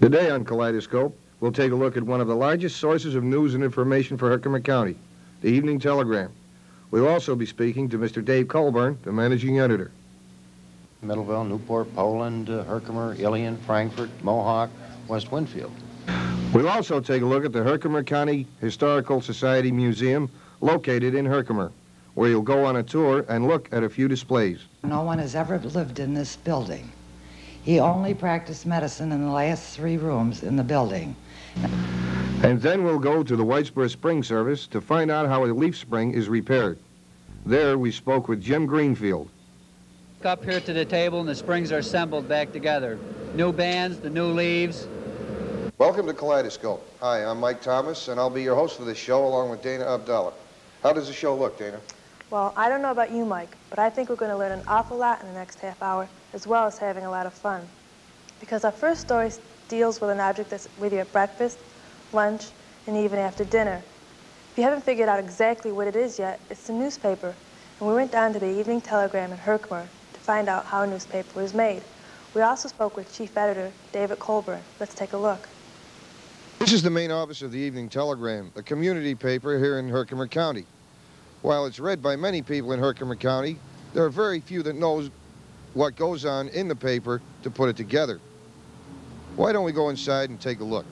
Today on Kaleidoscope, we'll take a look at one of the largest sources of news and information for Herkimer County, the Evening Telegram. We'll also be speaking to Mr. Dave Colburn, the managing editor. Middleville, Newport, Poland, Herkimer, Ilion, Frankfort, Mohawk, West Winfield. We'll also take a look at the Herkimer County Historical Society Museum, located in Herkimer, where you'll go on a tour and look at a few displays. No one has ever lived in this building. He only practiced medicine in the last 3 rooms in the building. And then we'll go to the Whitesboro Spring Service to find out how a leaf spring is repaired. There we spoke with Jim Greenfield. Up here to the table and the springs are assembled back together. New bands, the new leaves. Welcome to Kaleidoscope. Hi, I'm Mike Thomas, and I'll be your host for this show along with Dana Abdallah. How does the show look, Dana? Well, I don't know about you, Mike, but I think we're going to learn an awful lot in the next half hour, as well as having a lot of fun. Because our first story deals with an object that's with you at breakfast, lunch, and even after dinner. If you haven't figured out exactly what it is yet, it's the newspaper. And we went down to the Evening Telegram in Herkimer to find out how a newspaper was made. We also spoke with Chief Editor David Colburn. Let's take a look. This is the main office of the Evening Telegram, a community paper here in Herkimer County. While it's read by many people in Herkimer County, there are very few that knows what goes on in the paper to put it together. Why don't we go inside and take a look?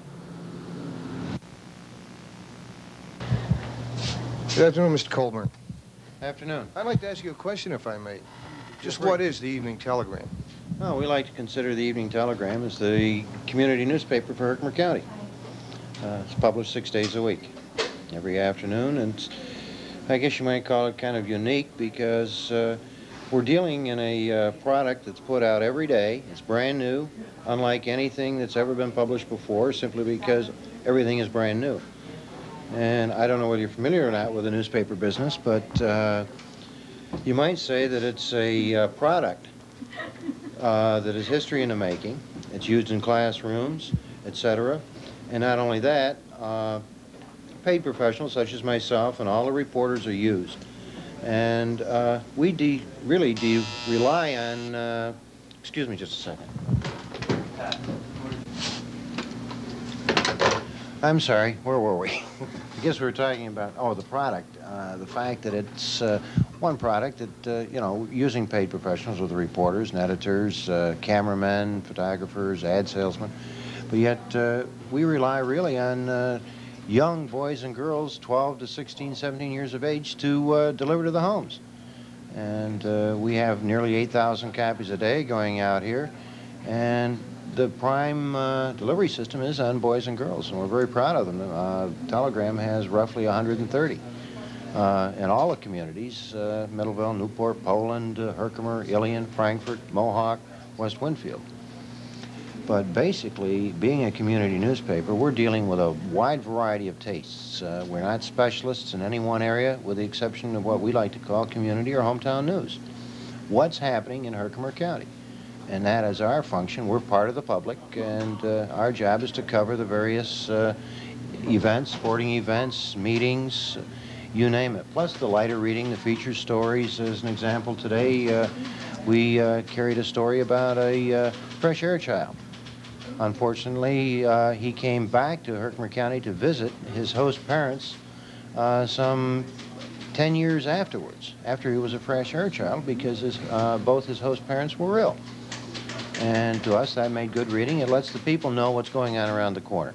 Good afternoon, Mr. Colburn. Afternoon. I'd like to ask you a question, if I may. Just what is the Evening Telegram? Oh, we like to consider the Evening Telegram as the community newspaper for Herkimer County. It's published 6 days a week, every afternoon, and I guess you might call it kind of unique because we're dealing in a product that's put out every day. It's brand new, unlike anything that's ever been published before, simply because everything is brand new. And I don't know whether you're familiar or not with the newspaper business, but you might say that it's a product that is history in the making. It's used in classrooms, etc. And not only that, paid professionals such as myself and all the reporters are used. And we really rely on, excuse me just a second. I'm sorry, where were we? I guess we were talking about, the product. The fact that it's one product that, using paid professionals with reporters and editors, cameramen, photographers, ad salesmen. But yet we rely really on young boys and girls, 12 to 16, 17 years of age, to deliver to the homes. And we have nearly 8,000 copies a day going out here. And the prime delivery system is on boys and girls, and we're very proud of them. Telegram has roughly 130 in all the communities, Middleville, Newport, Poland, Herkimer, Ilion, Frankfort, Mohawk, West Winfield. But basically, being a community newspaper, we're dealing with a wide variety of tastes. We're not specialists in any one area, with the exception of what we like to call community or hometown news. What's happening in Herkimer County? And that is our function. We're part of the public, and our job is to cover the various events, sporting events, meetings, you name it. Plus the lighter reading, the feature stories. As an example, today we carried a story about a fresh air child. Unfortunately, he came back to Herkimer County to visit his host parents some 10 years afterwards, after he was a fresh air child, because both his host parents were ill. And to us, that made good reading. It lets the people know what's going on around the corner.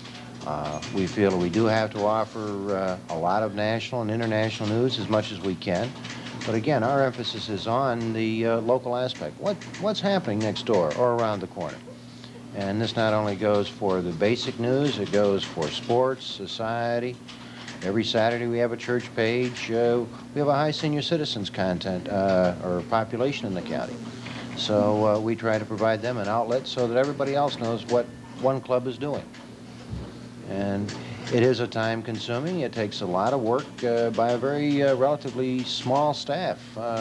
We feel we do have to offer a lot of national and international news as much as we can. But again, our emphasis is on the local aspect. What's happening next door or around the corner? And this not only goes for the basic news, it goes for sports, society. Every Saturday we have a church page. We have a high senior citizens content or population in the county. So we try to provide them an outlet so that everybody else knows what one club is doing. And it is a time-consuming. It takes a lot of work by a very relatively small staff.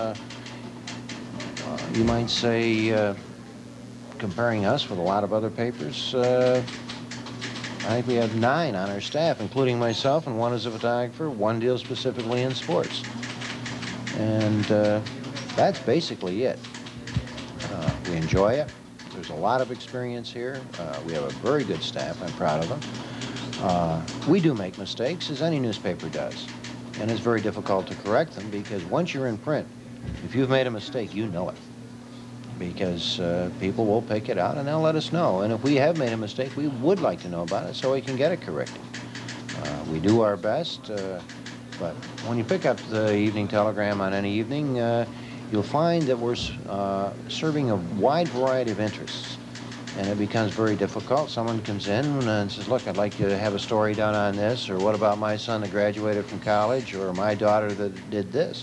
You might say, comparing us with a lot of other papers, I think we have 9 on our staff, including myself, and 1 is a photographer. 1 deals specifically in sports. And that's basically it. We enjoy it. There's a lot of experience here. We have a very good staff. I'm proud of them. We do make mistakes, as any newspaper does. And it's very difficult to correct them because once you're in print, if you've made a mistake, you know it. Because people will pick it out and they'll let us know. And if we have made a mistake, we would like to know about it so we can get it corrected. We do our best, but when you pick up the Evening Telegram on any evening, you'll find that we're serving a wide variety of interests. And it becomes very difficult. Someone comes in and says, look, I'd like you to have a story done on this, or what about my son that graduated from college, or my daughter that did this.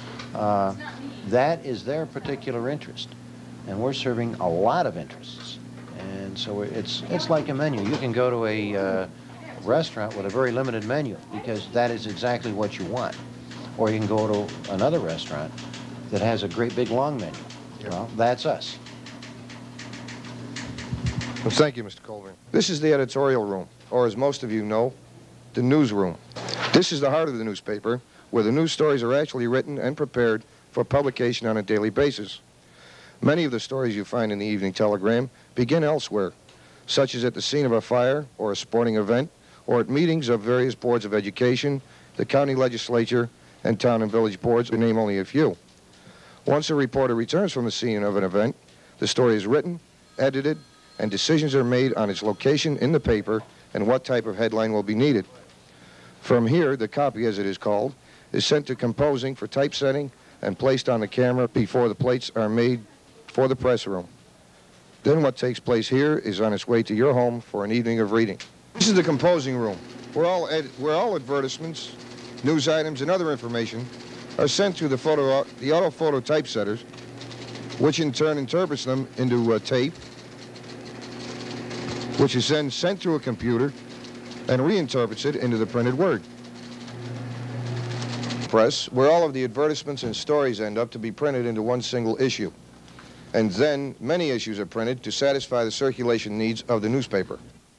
That is their particular interest. And we're serving a lot of interests. And so it's like a menu. You can go to a restaurant with a very limited menu because that is exactly what you want. Or you can go to another restaurant that has a great big long menu. Well, that's us. Well, thank you, Mr. Colburn. This is the editorial room, or as most of you know, the newsroom. This is the heart of the newspaper, where the news stories are actually written and prepared for publication on a daily basis. Many of the stories you find in the Evening Telegram begin elsewhere, such as at the scene of a fire or a sporting event, or at meetings of various boards of education, the county legislature, and town and village boards, to name only a few. Once a reporter returns from the scene of an event, the story is written, edited, and decisions are made on its location in the paper and what type of headline will be needed. From here, the copy, as it is called, is sent to composing for typesetting and placed on the camera before the plates are made for the press room. Then what takes place here is on its way to your home for an evening of reading. This is the composing room, where all advertisements, news items, and other information are sent to the autophoto typesetters, which in turn interprets them into tape, which is then sent to a computer and reinterprets it into the printed word. Press, where all of the advertisements and stories end up to be printed into one single issue. And then many issues are printed to satisfy the circulation needs of the newspaper.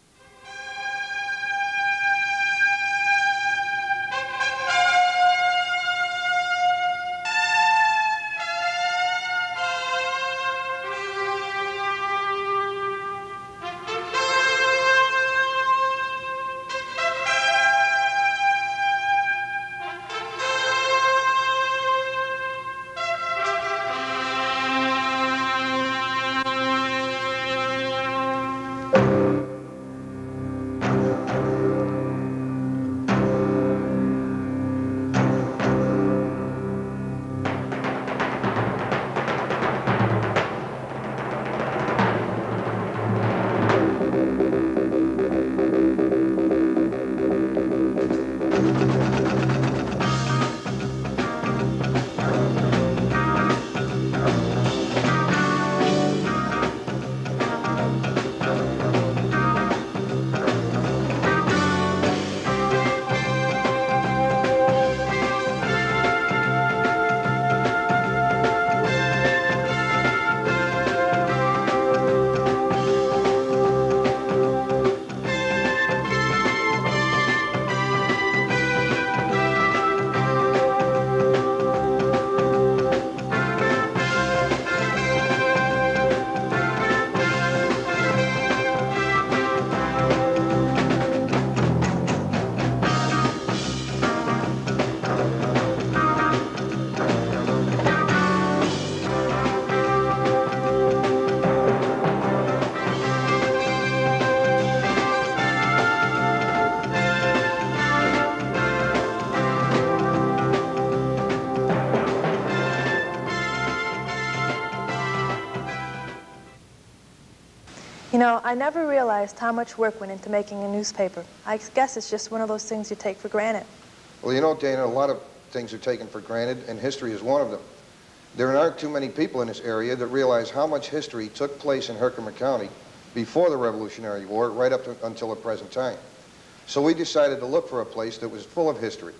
You know, I never realized how much work went into making a newspaper. I guess it's just one of those things you take for granted. Well, you know, Dana, a lot of things are taken for granted, and history is one of them. There aren't too many people in this area that realize how much history took place in Herkimer County before the Revolutionary War, right up until the present time. So we decided to look for a place that was full of history.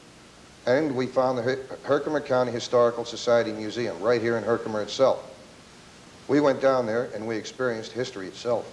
And we found the Herkimer County Historical Society Museum right here in Herkimer itself. We went down there and we experienced history itself.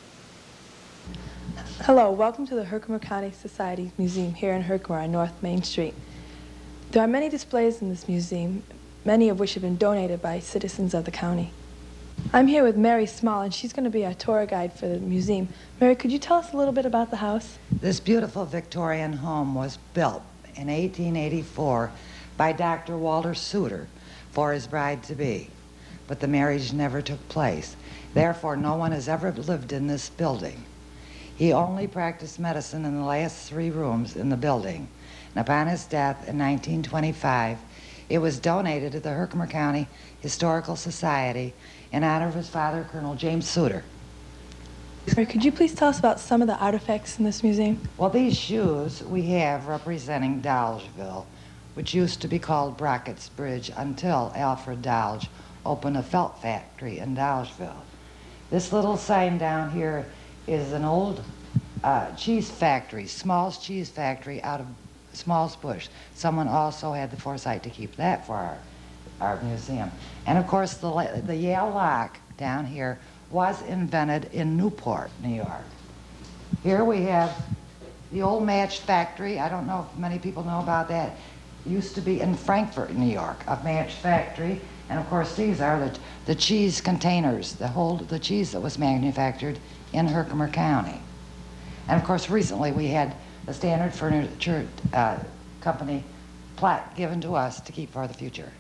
Hello, welcome to the Herkimer County Society Museum here in Herkimer on North Main Street. There are many displays in this museum, many of which have been donated by citizens of the county. I'm here with Mary Small, and she's going to be our tour guide for the museum. Mary, could you tell us a little bit about the house? This beautiful Victorian home was built in 1884 by Dr. Walter Suter for his bride-to-be, but the marriage never took place. Therefore, no one has ever lived in this building. He only practiced medicine in the last 3 rooms in the building. And upon his death in 1925, it was donated to the Herkimer County Historical Society in honor of his father, Colonel James Suter. Mary, could you please tell us about some of the artifacts in this museum? Well, these shoes we have representing Dolgeville, which used to be called Brockett's Bridge until Alfred Dolge opened a felt factory in Dolgeville. This little sign down here is an old cheese factory, Small's Cheese Factory out of Small's Bush. Someone also had the foresight to keep that for our museum. And of course, the Yale lock down here was invented in Newport, New York. Here we have the old match factory. I don't know if many people know about that. It used to be in Frankfort, New York, a match factory. And of course, these are the cheese containers that hold the cheese that was manufactured in Herkimer County. And of course, recently we had the Standard Furniture Company plaque given to us to keep for the future.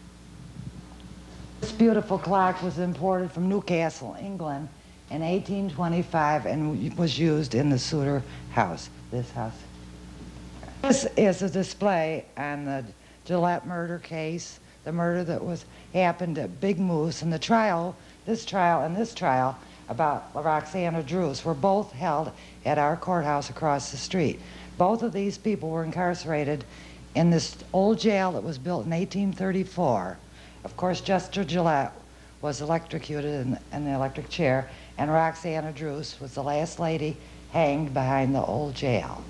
This beautiful clock was imported from Newcastle, England in 1825 and was used in the Suter house, this house. This is a display on the Gillette murder case, the murder that happened at Big Moose, and this trial about Roxana Drews were both held at our courthouse across the street. Both of these people were incarcerated in this old jail that was built in 1834. Of course, Chester Gillette was electrocuted in the electric chair, and Roxana Drews was the last lady hanged behind the old jail.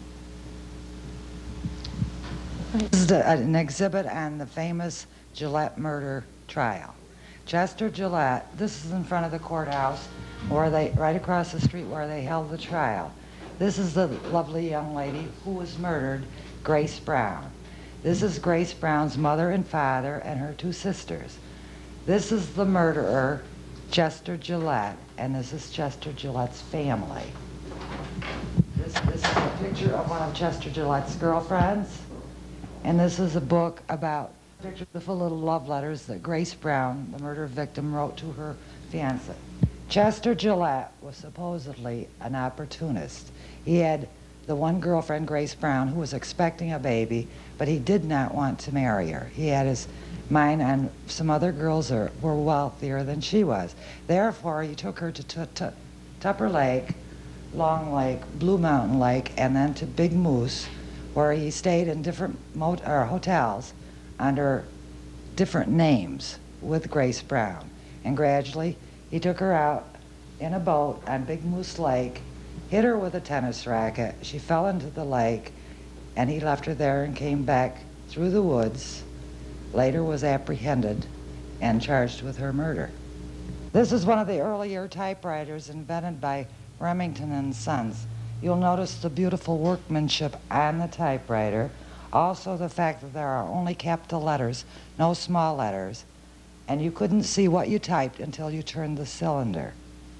This is an exhibit on the famous Gillette murder trial. Chester Gillette, this is in front of the courthouse, right across the street where they held the trial. This is the lovely young lady who was murdered, Grace Brown. This is Grace Brown's mother and father and her 2 sisters. This is the murderer, Chester Gillette, and this is Chester Gillette's family. This is a picture of one of Chester Gillette's girlfriends, and this is a book about beautiful little love letters that Grace Brown, the murder victim, wrote to her fiancé. Chester Gillette was supposedly an opportunist. He had the one girlfriend, Grace Brown, who was expecting a baby, but he did not want to marry her. He had his mind on some other girls that were wealthier than she was. Therefore, he took her to Tupper Lake, Long Lake, Blue Mountain Lake, and then to Big Moose, where he stayed in different hotels under different names with Grace Brown. And gradually, he took her out in a boat on Big Moose Lake, hit her with a tennis racket. She fell into the lake, and he left her there and came back through the woods, later was apprehended and charged with her murder. This is one of the earlier typewriters invented by Remington and Sons. You'll notice the beautiful workmanship on the typewriter, also the fact that there are only capital letters, no small letters, and you couldn't see what you typed until you turned the cylinder.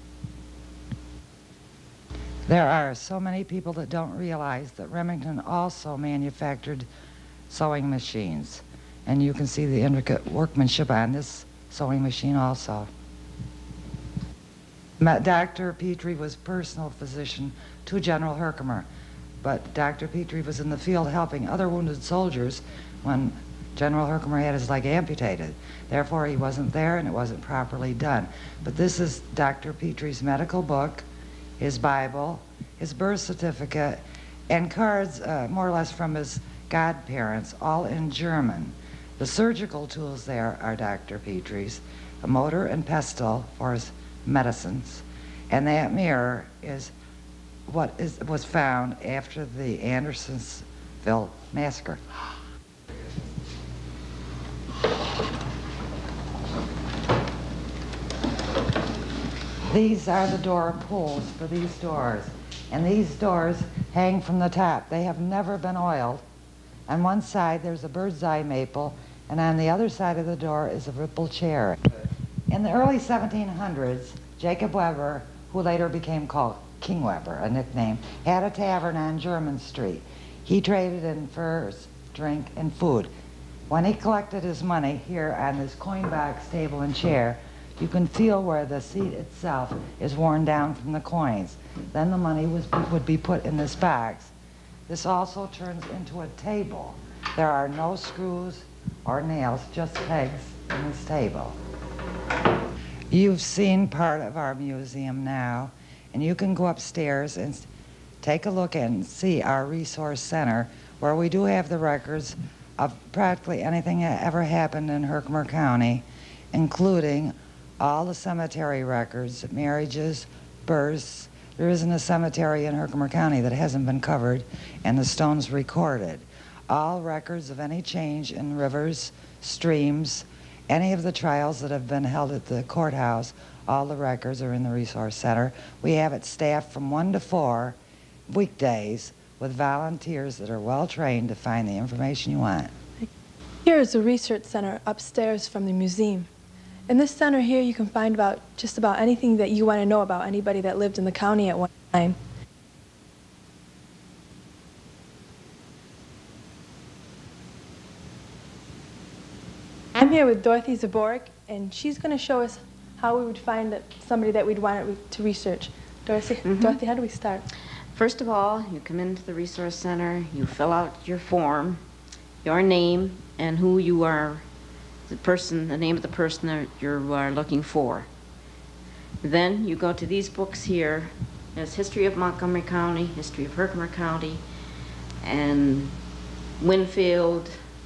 There are so many people that don't realize that Remington also manufactured sewing machines, and you can see the intricate workmanship on this sewing machine also. Dr. Petrie was personal physician to General Herkimer, but Dr. Petrie was in the field helping other wounded soldiers when General Herkimer had his leg amputated. Therefore, he wasn't there and it wasn't properly done. But this is Dr. Petrie's medical book, his Bible, his birth certificate, and cards more or less from his godparents, all in German. The surgical tools there are Dr. Petrie's, a mortar and pestle for his medicines, and that mirror is what was found after the Andersonville massacre. These are the door pulls for these doors, and these doors hang from the top. They have never been oiled. On one side there's a bird's eye maple, and on the other side of the door is a ripple chair. In the early 1700s, Jacob Weber, who later became called King Weber, a nickname, had a tavern on German Street. He traded in furs, drink, and food. When he collected his money here on this coin box table and chair, you can feel where the seat itself is worn down from the coins. Then the money would be put in this box. This also turns into a table. There are no screws or nails, just pegs in this table. You've seen part of our museum now, and you can go upstairs and take a look and see our resource center, where we do have the records of practically anything that ever happened in Herkimer County, including all the cemetery records, marriages, births. There isn't a cemetery in Herkimer County that hasn't been covered, and the stones recorded. All records of any change in rivers, streams, any of the trials that have been held at the courthouse, all the records are in the Resource Center. We have it staffed from 1 to 4 weekdays with volunteers that are well trained to find the information you want. Here is the Research Center upstairs from the museum. In this center here, you can find just about anything that you want to know about anybody that lived in the county at one time. I'm here with Dorothy Zaborek, and she's going to show us how we would find somebody that we'd want to research. Dorothy, how do we start? First of all, you come into the Resource Center, you fill out your form, your name, and who you are, the name of the person that you are looking for. Then you go to these books here. There's History of Montgomery County, History of Herkimer County, and Winfield,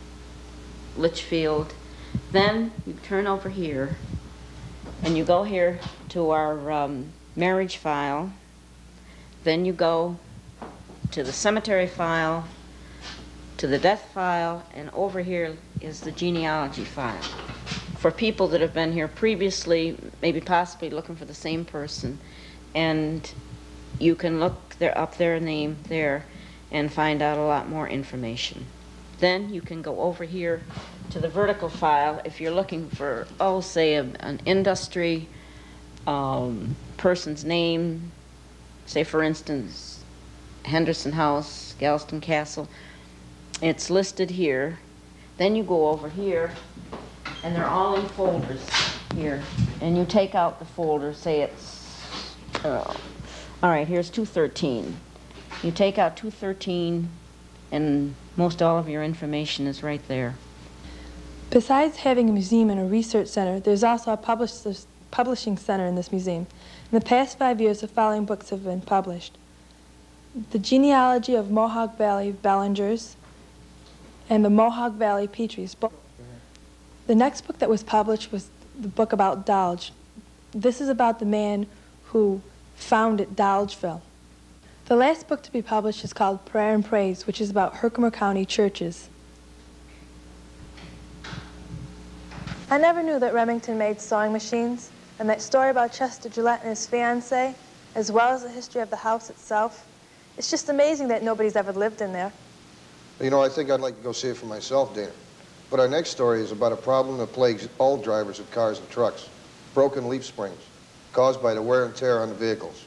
Litchfield. Then you turn over here, and you go here to our marriage file. Then you go to the cemetery file, to the death file, and over here is the genealogy file. For people that have been here previously, maybe possibly looking for the same person, and you can look up their name there and find out a lot more information. Then you can go over here to the vertical file if you're looking for, say an industry, person's name, say for instance, Henderson House, Galveston Castle. It's listed here. Then you go over here, and they're all in folders here. And you take out the folder, say it's, all right, here's 213. You take out 213, and most all of your information is right there. Besides having a museum and a research center, there's also a publishing center in this museum. In the past 5 years, the following books have been published: The Genealogy of Mohawk Valley Bellingers and the Mohawk Valley Petries. The next book that was published was the book about Dodge. This is about the man who founded Dodgeville. The last book to be published is called Prayer and Praise, which is about Herkimer County churches. I never knew that Remington made sewing machines, and that story about Chester Gillette and his fiancée, as well as the history of the house itself. It's just amazing that nobody's ever lived in there. You know, I think I'd like to go see it for myself, Dana. But our next story is about a problem that plagues all drivers of cars and trucks: broken leaf springs, caused by the wear and tear on the vehicles.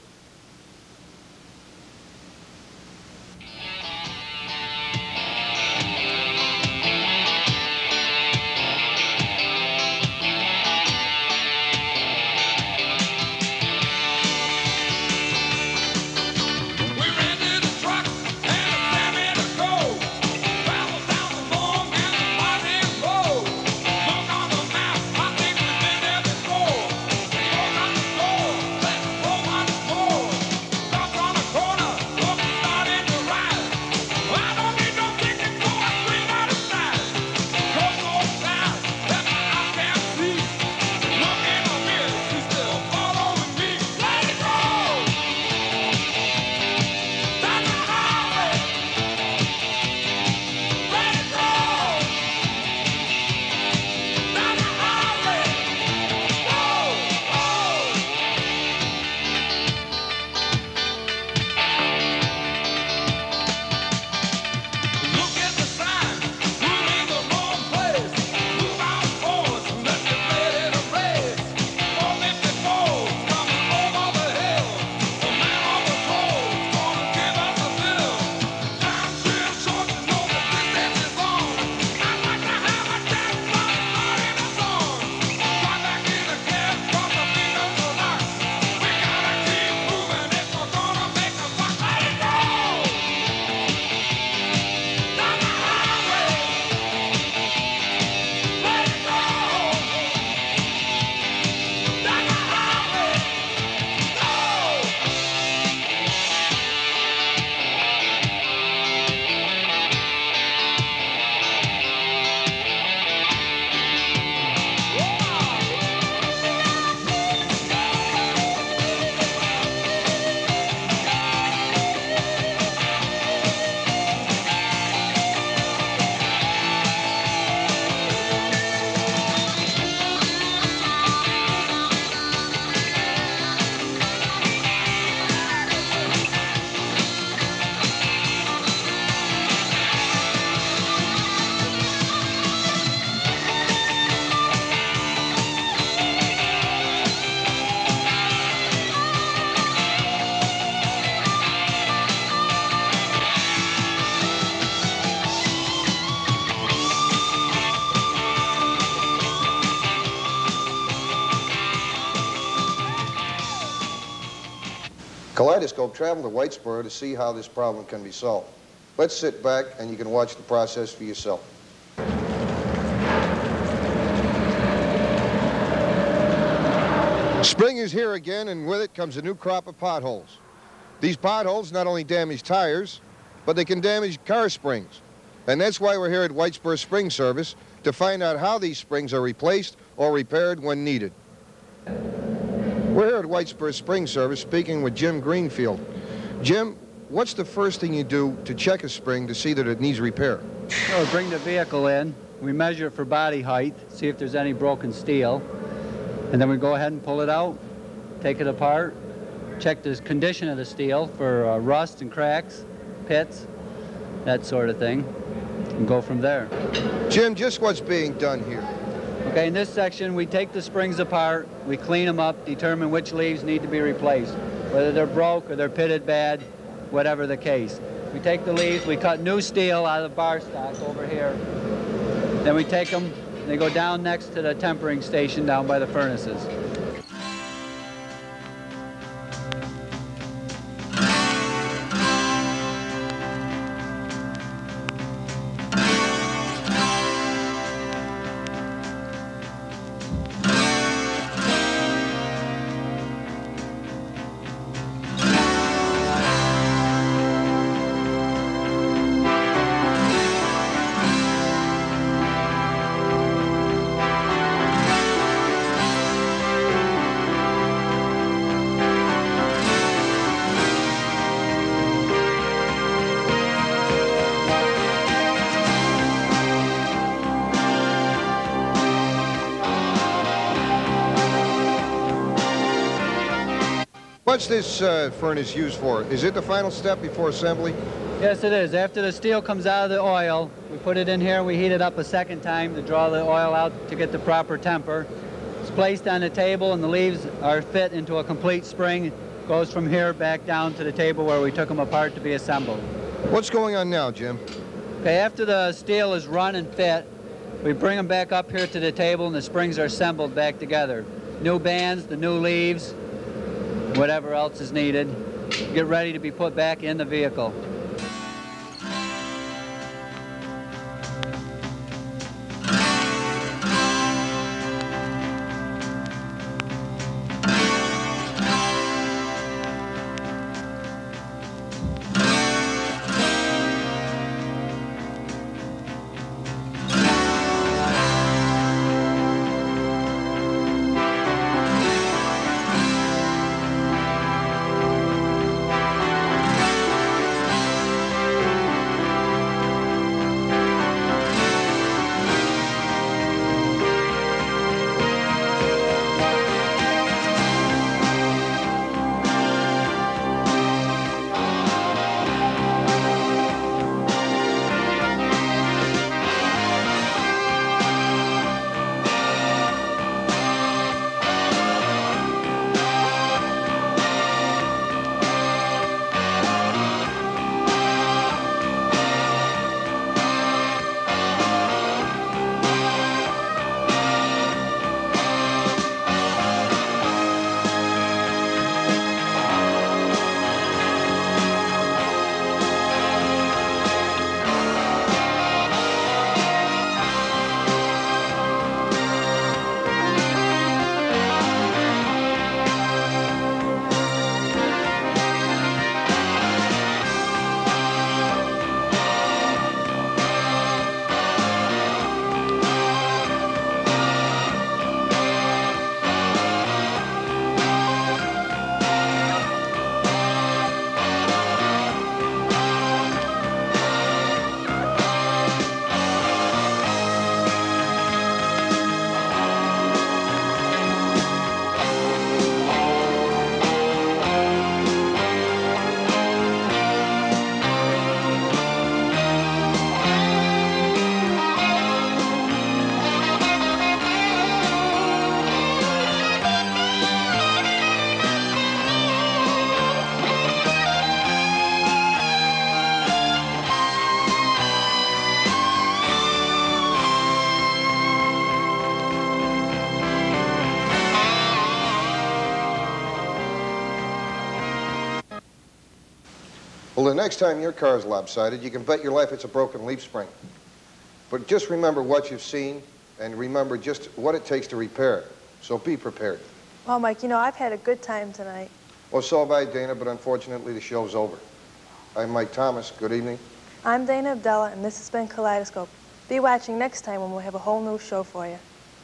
Kaleidoscope traveled to Whitesboro to see how this problem can be solved. Let's sit back and you can watch the process for yourself. Spring is here again, and with it comes a new crop of potholes. These potholes not only damage tires, but they can damage car springs. And that's why we're here at Whitesboro Spring Service to find out how these springs are replaced or repaired when needed. We're here at Whitesboro Spring Service speaking with Jim Greenfield. Jim, what's the first thing you do to check a spring to see that it needs repair? So we bring the vehicle in, we measure it for body height, see if there's any broken steel, and then we go ahead and pull it out, take it apart, check the condition of the steel for rust and cracks, pits, that sort of thing, and go from there. Jim, just what's being done here? Okay, in this section, we take the springs apart, we clean them up, determine which leaves need to be replaced, whether they're broke or they're pitted bad, whatever the case. We take the leaves, we cut new steel out of the bar stock over here. Then we take them, they go down next to the tempering station down by the furnaces. What's this furnace used for? Is it the final step before assembly? Yes, it is. After the steel comes out of the oil, we put it in here, we heat it up a second time to draw the oil out to get the proper temper. It's placed on the table and the leaves are fit into a complete spring. Goes from here back down to the table where we took them apart to be assembled. What's going on now, Jim? Okay, after the steel is run and fit, we bring them back up here to the table and the springs are assembled back together. New bands, the new leaves, whatever else is needed, get ready to be put back in the vehicle. Well, the next time your car is lopsided, you can bet your life it's a broken leaf spring. But just remember what you've seen and remember just what it takes to repair it. So be prepared. Well, Mike, you know, I've had a good time tonight. Well, so have I, Dana, but unfortunately the show's over. I'm Mike Thomas. Good evening. I'm Dana Abdella, and this has been Kaleidoscope. Be watching next time when we'll have a whole new show for you.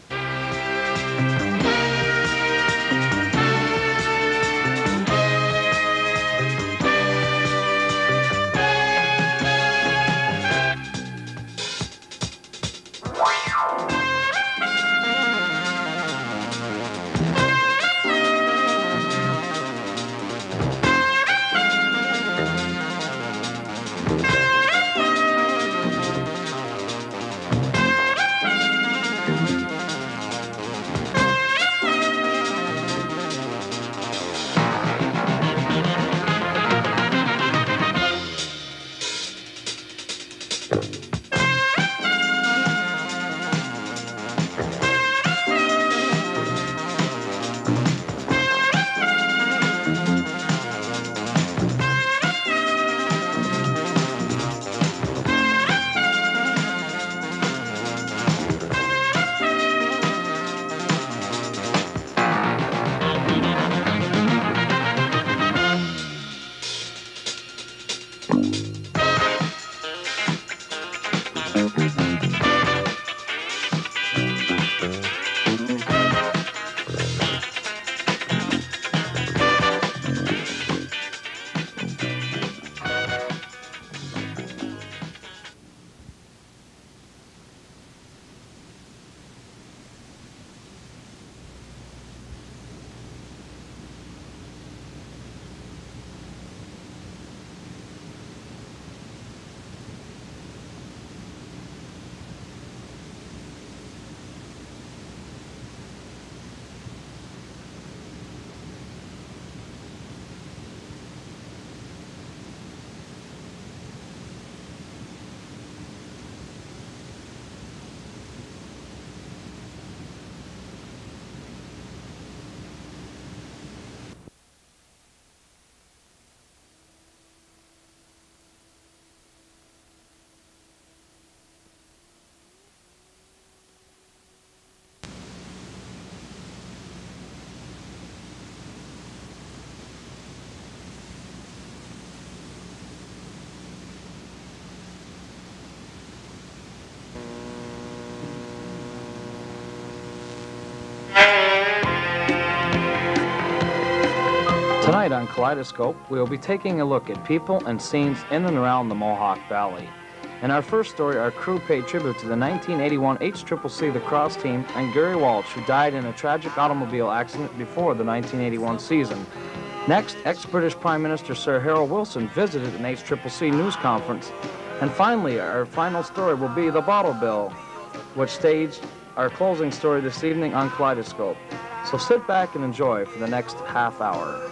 Tonight on Kaleidoscope, we will be taking a look at people and scenes in and around the Mohawk Valley. In our first story, our crew paid tribute to the 1981 HCCC lacrosse team and Gary Walsh, who died in a tragic automobile accident before the 1981 season. Next, ex-British Prime Minister Sir Harold Wilson visited an HCCC news conference. And finally, our final story will be The Bottle Bill, which staged our closing story this evening on Kaleidoscope. So sit back and enjoy for the next half hour.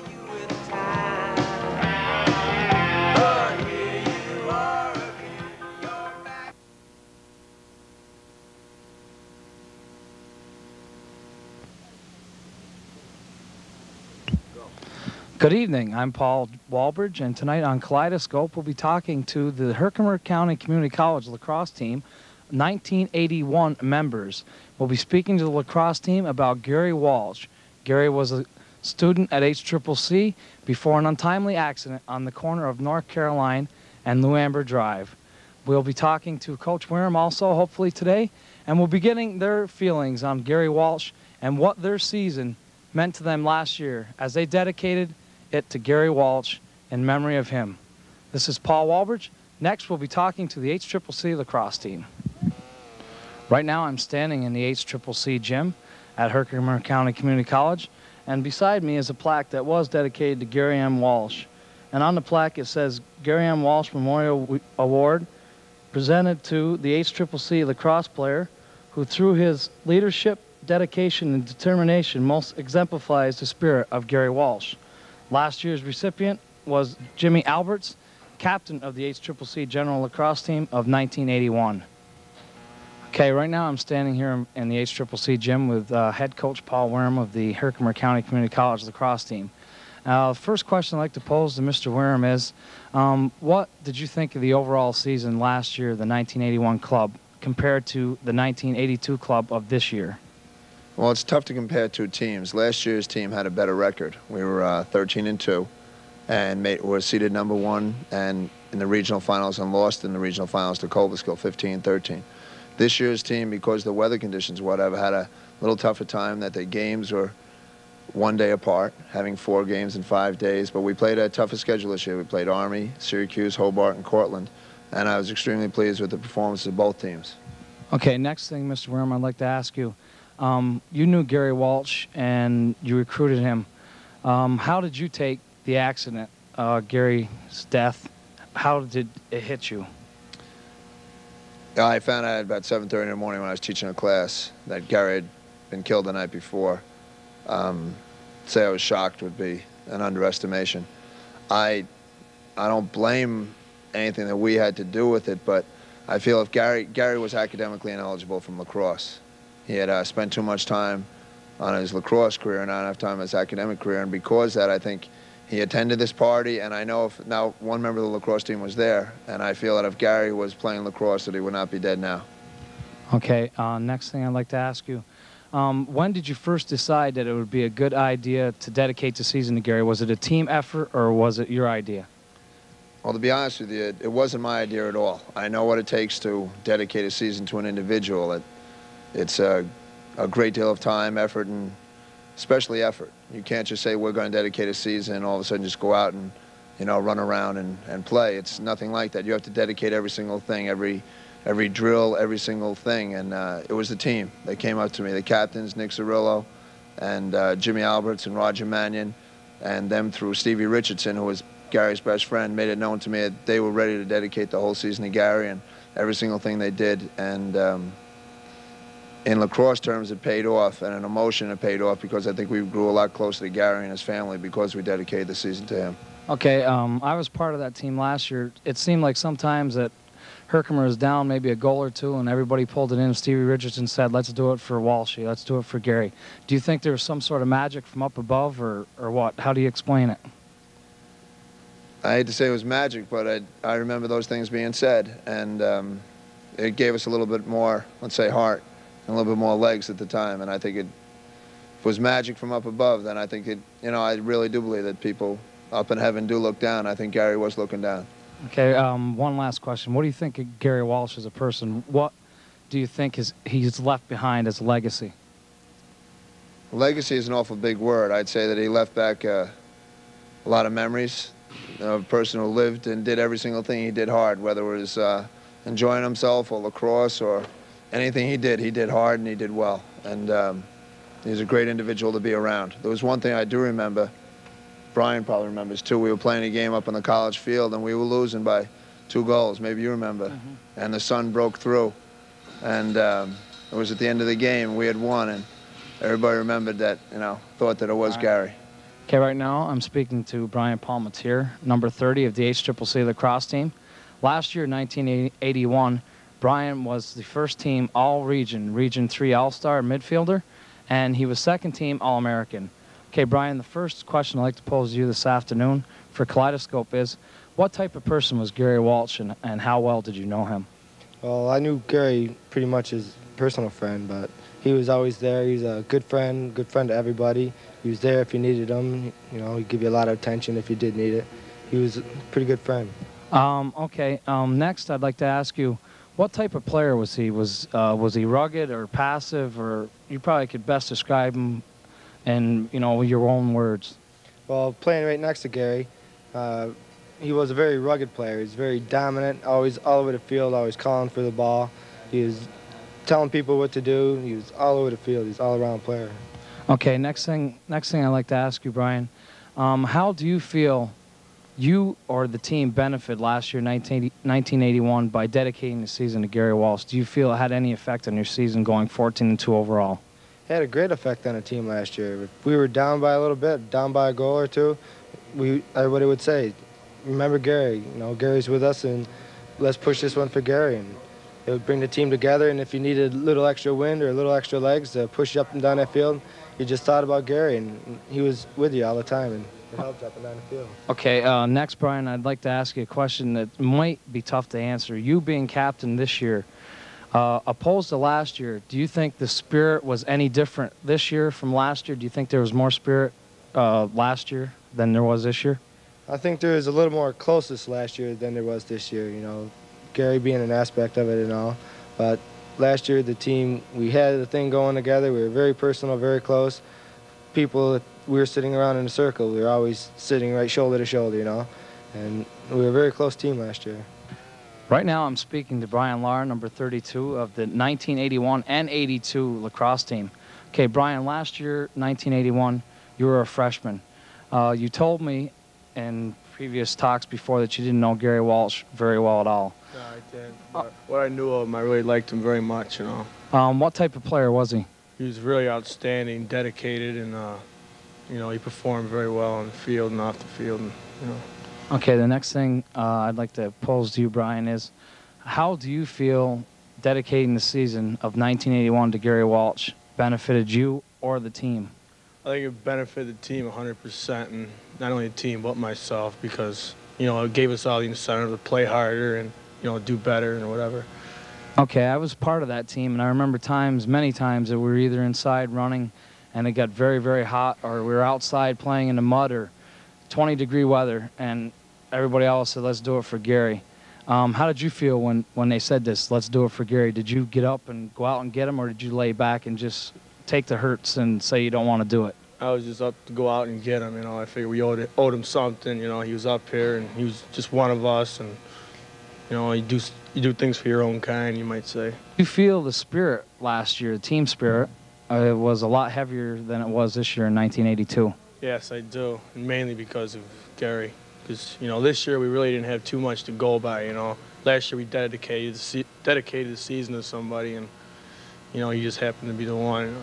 Good evening, I'm Paul Walbridge, and tonight on Kaleidoscope we'll be talking to the Herkimer County Community College lacrosse team, 1981 members. We'll be speaking to the lacrosse team about Gary Walsh. Gary was a student at HCCC before an untimely accident on the corner of North Carolina and Luamber Drive. We'll be talking to Coach Wareham also, hopefully today, and we'll be getting their feelings on Gary Walsh and what their season meant to them last year as they dedicated it to Gary Walsh in memory of him. This is Paul Walbridge. Next, we'll be talking to the HCCC lacrosse team. Right now, I'm standing in the HCCC gym at Herkimer County Community College, and beside me is a plaque that was dedicated to Gary M. Walsh. And on the plaque, it says, Gary M. Walsh Memorial Award, presented to the HCCC lacrosse player who, through his leadership, dedication, and determination, most exemplifies the spirit of Gary Walsh. Last year's recipient was Jimmy Alberts, captain of the HCCC General Lacrosse Team of 1981. Okay, right now I'm standing here in the HCCC gym with head coach Paul Wareham of the Herkimer County Community College lacrosse team. First question I'd like to pose to Mr. Wareham is, what did you think of the overall season last year, the 1981 club, compared to the 1982 club of this year? Well, it's tough to compare two teams. Last year's team had a better record. We were 13-2 and were seeded #1 and in the regional finals and lost in the regional finals to Kaleidoscope 15-13. This year's team, because the weather conditions, whatever, had a little tougher time that the games were one day apart, having 4 games in 5 days. But we played a tougher schedule this year. We played Army, Syracuse, Hobart, and Cortland. And I was extremely pleased with the performances of both teams. Okay, next thing, Mr. Wareham, I'd like to ask you. You knew Gary Walsh and you recruited him. How did you take the accident, Gary's death? How did it hit you? I found out about 7:30 in the morning when I was teaching a class that Gary had been killed the night before. Say I was shocked would be an underestimation. I don't blame anything that we had to do with it, but I feel if Gary was academically ineligible from lacrosse. He had spent too much time on his lacrosse career and not enough time on his academic career, and because of that, I think he attended this party, and I know if now one member of the lacrosse team was there, and I feel that if Gary was playing lacrosse, that he would not be dead now. Okay, next thing I'd like to ask you. When did you first decide that it would be a good idea to dedicate the season to Gary? Was it a team effort or was it your idea? Well, to be honest with you, it wasn't my idea at all. I know what it takes to dedicate a season to an individual. It's a great deal of time, effort, and especially effort. You can't just say we're going to dedicate a season and all of a sudden just go out and, you know, run around and play. It's nothing like that. You have to dedicate every single thing, every drill, every single thing. And it was the team. They came up to me, the captains, Nick Cirillo, and Jimmy Alberts and Roger Mannion, and them through Stevie Richardson, who was Gary's best friend, made it known to me that they were ready to dedicate the whole season to Gary, and every single thing they did. And in lacrosse terms, it paid off, and in emotion, it paid off because I think we grew a lot closer to Gary and his family because we dedicated the season to him. Okay, I was part of that team last year. It seemed like sometimes that Herkimer was down maybe a goal or two, and everybody pulled it in. Stevie Richardson said, let's do it for Walshy, let's do it for Gary. Do you think there was some sort of magic from up above, or what? How do you explain it? I hate to say it was magic, but I remember those things being said, and it gave us a little bit more, let's say, heart, and a little bit more legs at the time. And I think if it was magic from up above, then I think it, you know, I really do believe that people up in heaven do look down. I think Gary was looking down. Okay, one last question. What do you think of Gary Walsh as a person? What do you think he's left behind as a legacy? Legacy is an awful big word. I'd say that he left back a lot of memories of a person who lived and did every single thing he did hard, whether it was enjoying himself or lacrosse or anything he did hard and he did well. And he's a great individual to be around. There was one thing I do remember, Brian probably remembers too. We were playing a game up on the college field and we were losing by 2 goals, maybe you remember. Mm-hmm. And the sun broke through. And it was at the end of the game, we had won, and everybody remembered that, you know, thought that it was Gary. Okay, right now I'm speaking to Brian Palmatier, number 30 of the HCCC lacrosse team. Last year, 1981, Brian was the first team All-Region, Region 3 All-Star midfielder, and he was second team All-American. Okay, Brian, the first question I'd like to pose to you this afternoon for Kaleidoscope is, what type of person was Gary Walsh, and how well did you know him? Well, I knew Gary pretty much as a personal friend, but he was always there. He was a good friend to everybody. He was there if you needed him. You know, he'd give you a lot of attention if you did need it. He was a pretty good friend. Okay, next I'd like to ask you, what type of player was he? Was he rugged or passive, or you probably could best describe him in, you know, your own words? Well, playing right next to Gary, he was a very rugged player. He was very dominant, always all over the field, always calling for the ball. He was telling people what to do. He was all over the field. He's an all-around player. Okay, next thing I'd like to ask you, Brian, how do you feel you or the team benefit last year, 1981, by dedicating the season to Gary Walsh? Do you feel it had any effect on your season going 14-2 overall? It had a great effect on the team last year. If we were down by a little bit, down by a goal or two, everybody would say, remember Gary. You know, Gary's with us, and let's push this one for Gary. And it would bring the team together, and if you needed a little extra wind or a little extra legs to push you up and down that field, you just thought about Gary, and he was with you all the time, and It helped up and down the field. Okay, next, Brian, I'd like to ask you a question that might be tough to answer. You being captain this year, opposed to last year, do you think the spirit was any different this year from last year? Do you think there was more spirit last year than there was this year? I think there was a little more closeness last year than there was this year, you know, Gary being an aspect of it and all. But last year, the team, we had the thing going together. We were very personal, very close. People, we were sitting around in a circle. We were always sitting right shoulder to shoulder, you know. And we were a very close team last year. Right now, I'm speaking to Brian Lahr, number 32 of the 1981 and 82 lacrosse team. Okay, Brian, last year, 1981, you were a freshman. You told me in previous talks before that you didn't know Gary Walsh very well at all. No, I didn't. But what I knew of him, I really liked him very much, you know. What type of player was he? He was really outstanding, dedicated, and, you know, he performed very well on the field and off the field, and, you know. Okay, the next thing I'd like to pose to you, Brian, is how do you feel dedicating the season of 1981 to Gary Walsh benefited you or the team? I think it benefited the team 100%, and not only the team but myself, because, you know, it gave us all the incentive to play harder and, you know, do better and whatever. Okay, I was part of that team, and I remember many times, that we were either inside running and it got very, very hot, or we were outside playing in the mud or 20-degree weather, and everybody else said, let's do it for Gary. How did you feel when they said this, let's do it for Gary? Did you get up and go out and get him, or did you lay back and just take the hurts and say you don't want to do it? I was just up to go out and get him, you know. I figured we owed him something, you know. He was up here, and he was just one of us, and, you know, you do things for your own kind, you might say. You feel the spirit last year, the team spirit, it was a lot heavier than it was this year in 1982. Yes, I do, and mainly because of Gary. Because, you know, this year we really didn't have too much to go by, you know. Last year we dedicated the season to somebody, and, you know, he just happened to be the one.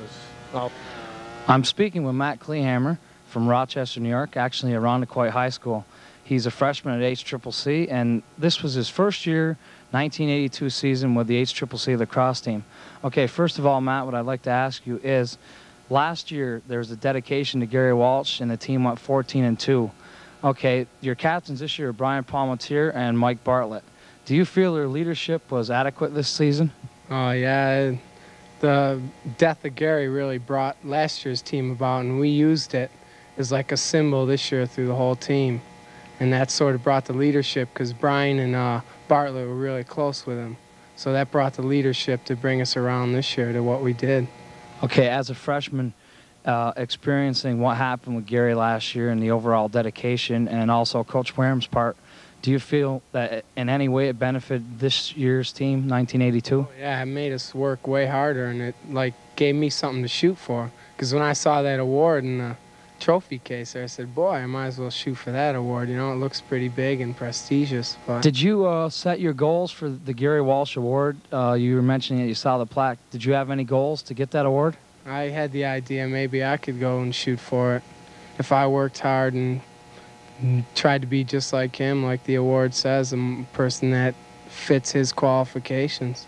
I'm speaking with Matt Kleehammer from Rochester, New York, actually at Irondequoit High School. He's a freshman at HCCC, and this was his first year, 1982 season with the HCCC lacrosse team. Okay, first of all, Matt, what I'd like to ask you is, last year there was a dedication to Gary Walsh, and the team went 14-2. Okay, your captains this year are Brian Palmatier and Mike Bartlett. Do you feel their leadership was adequate this season? Oh, yeah. The death of Gary really brought last year's team about, and we used it as like a symbol this year through the whole team. And that sort of brought the leadership, because Brian and Bartlett were really close with him. So that brought the leadership to bring us around this year to what we did. Okay, as a freshman, experiencing what happened with Gary last year and the overall dedication, and also Coach Wareham's part, do you feel that in any way it benefited this year's team, 1982? Oh, yeah, it made us work way harder, and it like gave me something to shoot for. Because when I saw that award in the trophy case there, I said, boy, I might as well shoot for that award. You know, it looks pretty big and prestigious. But did you set your goals for the Gary Walsh Award? You were mentioning that you saw the plaque. Did you have any goals to get that award? I had the idea maybe I could go and shoot for it if I worked hard and tried to be just like him, like the award says, a person that fits his qualifications.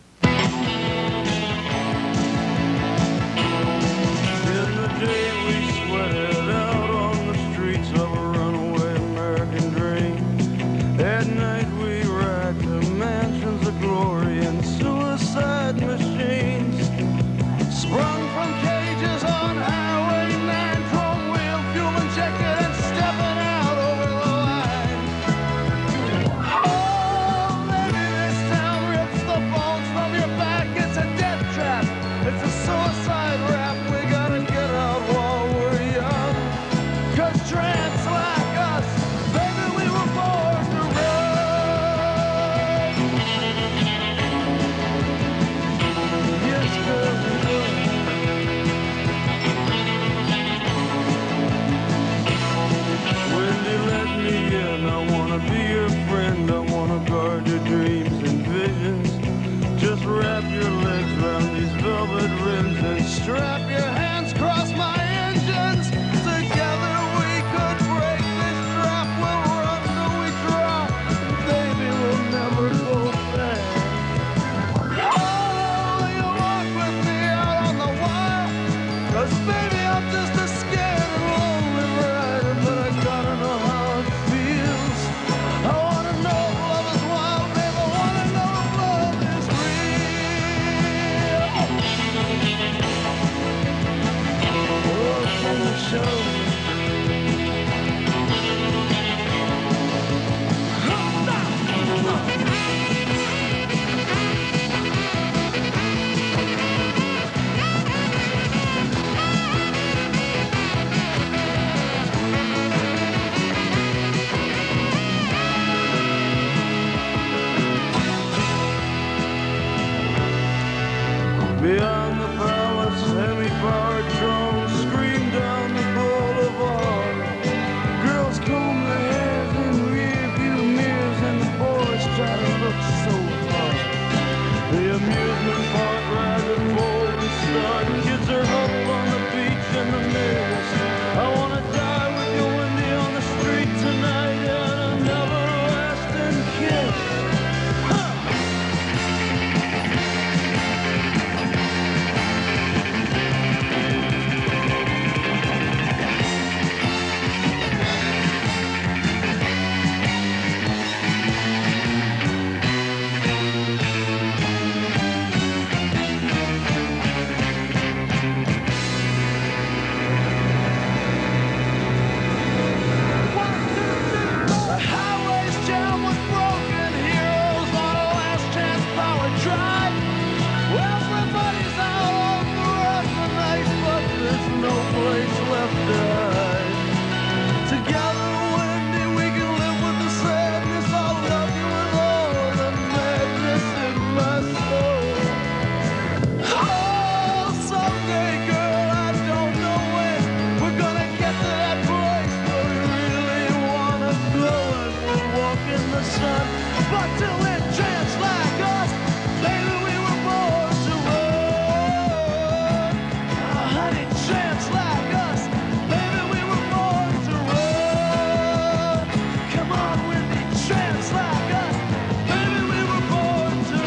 Strap your hands across my engines. Together we could break this trap. We'll run till we drop. Baby, we'll never go back. Oh, you walk with me out on the wire. 'Cause baby, I'm just a scared and lonely rider. But I Beyond the palace, semi-powered drones scream down the boulevard. Girls comb their hairs in rearview mirrors, and the boys try to look so hard. The amusement park rides are full and start. Kids are up on the beach in the mirrors. I wanna die with you, Wendy, on the street tonight, and an everlasting kiss. The highway's jammed with broken heroes on a last chance power drive. Everybody's out on the run tonight, but there's no place left to hide. Together, Wendy, we can live with the sadness. I'll love you with all the madness in my soul. Oh, someday, girl, I don't know when we're gonna get to that place where we really wanna go, and we'll walk in the sun. But till then, chance like us, baby, we were born to run. Honey, chance like us, baby, we were born to run. Come on, Wendy, chance like us, baby, we were born to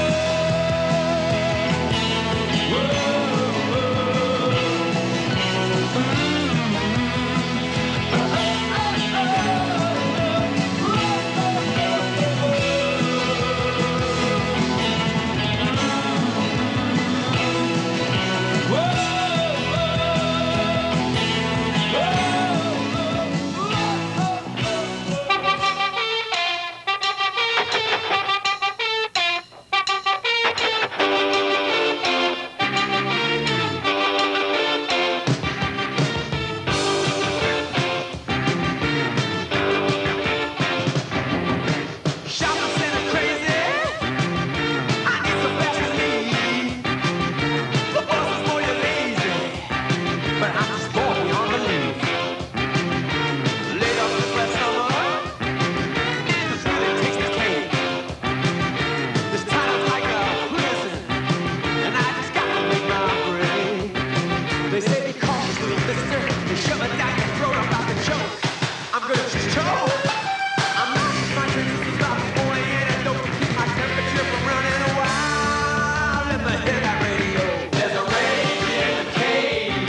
Shopping center crazy. I need some Vaseline. The boss is more you lazy, but I'm just born on the leave. Laid off this last summer, it just really takes the cake. This time's like a prison, and I just gotta make my break. They say because of the blister, they shove it down your throat about the joke. I'm gonna just choke. I'm not just my transistors about only antidote to keep my temperature from running wild. Let me hear that radio. There's a rage in the cage.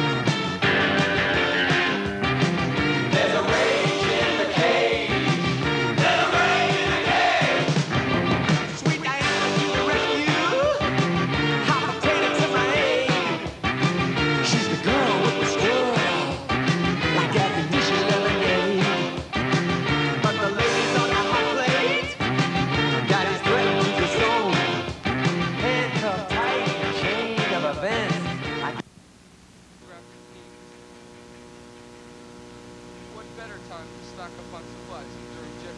There's a rage in the cage. There's a rage in the cage. Sweet Diana to the rescue. Hot potato to my aid. She's the girl with the swirl, like Aphrodisia lemonade. But the ladies on the hot plate got his threatened to the zone. Handcuffed tight, chain of events. What better time to stock up on supplies than during Jeff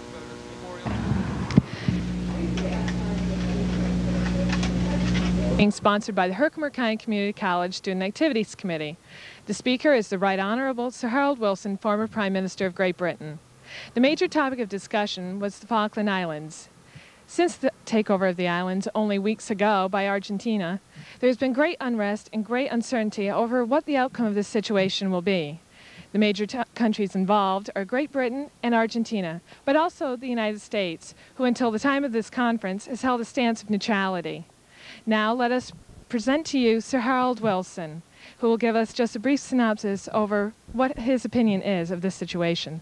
Benner's Memorial? Being sponsored by the Herkimer County Community College Student Activities Committee. The speaker is the Right Honorable Sir Harold Wilson, former Prime Minister of Great Britain. The major topic of discussion was the Falkland Islands. Since the takeover of the islands only weeks ago by Argentina, there's been great unrest and great uncertainty over what the outcome of this situation will be. The major countries involved are Great Britain and Argentina, but also the United States, who until the time of this conference has held a stance of neutrality. Now let us present to you Sir Harold Wilson, who will give us just a brief synopsis over what his opinion is of this situation.